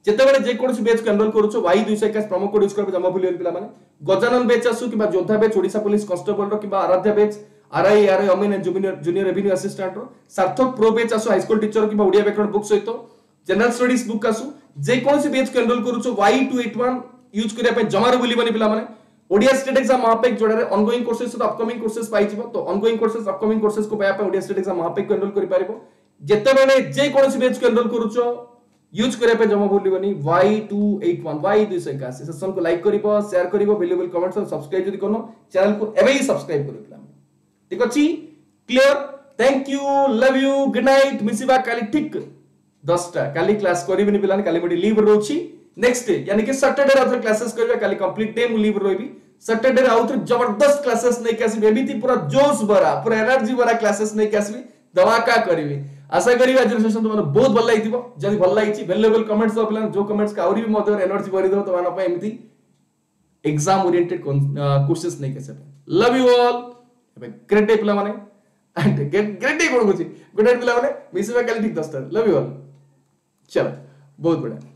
जेतेबेले जे कोनसी बैच को एनरोल करूछो Y two two one promo code use करबे जमा भूलियन पिला माने गजानन बैच आसु किबा Yoddha batch Odisha police constable रो किबा Aradhya batch RI RI Amin and junior junior revenue assistant रो सार्थक प्रो बैच आसु हाई स्कूल टीचर किबा ओडिया बैकग्राउंड बुक सहित जनरल स्टडीज बुक आसु जे कोनसी बैच को एनरोल करूछो Y two two one use करिया पे जमा रो बोलिबनी पिला माने ओडिया स्टेट एग्जाम महापेक जोड़े ऑनगोइंग कोर्सेस तो अपकमिंग कोर्सेस पाई जिवो तो ऑनगोइंग कोर्सेस अपकमिंग कोर्सेस को पाया पे ओडिया स्टेट एग्जाम महापेक को एनरोल करि पारिबो जेतेबेले जे कोनसी बैच को एनरोल करूछो यूज करे पे जमा भूलिबनी Y two eight one Y two two one session को लाइक करिवो शेयर करिवो वैल्यूएबल कमेंट्स और सब्सक्राइब जदी कोनो चैनल को एबे ही सब्सक्राइब करि पिला ठीक अछि clear thank you love you good night मिसिबा काली ठीक दस टा काली क्लास करिबनी पिलानी काली मोडी लीव रोची नेक्स्ट डे यानी कि सैटरडे राउथर क्लासेस करबा काली कंप्लीट डे मु लीव रोइबी सैटरडे राउथर जबरदस्त क्लासेस नै कैसी बेबीती पूरा जोश भरा पूरा एनर्जी भरा क्लासेस नै कैसी धमाका करिवि आशा करी आज सेशन तुम बहुत भल लागिथिबो जदी भल लागिछि वैल्यूएबल कमेंट्स दो पिलान जो कमेंट्स का औरी भी मदर एनर्जी भरि दो तमाना पे एमिति एग्जाम ओरिएंटेड क्वेश्चंस नै कैसे love you all have a great day पिला माने एंड ग्रेट डे कोन गुछि गुड नाइट पिला माने मिसिबा काली ठीक दस टा लव यू ऑल चलो बहुत बड़ा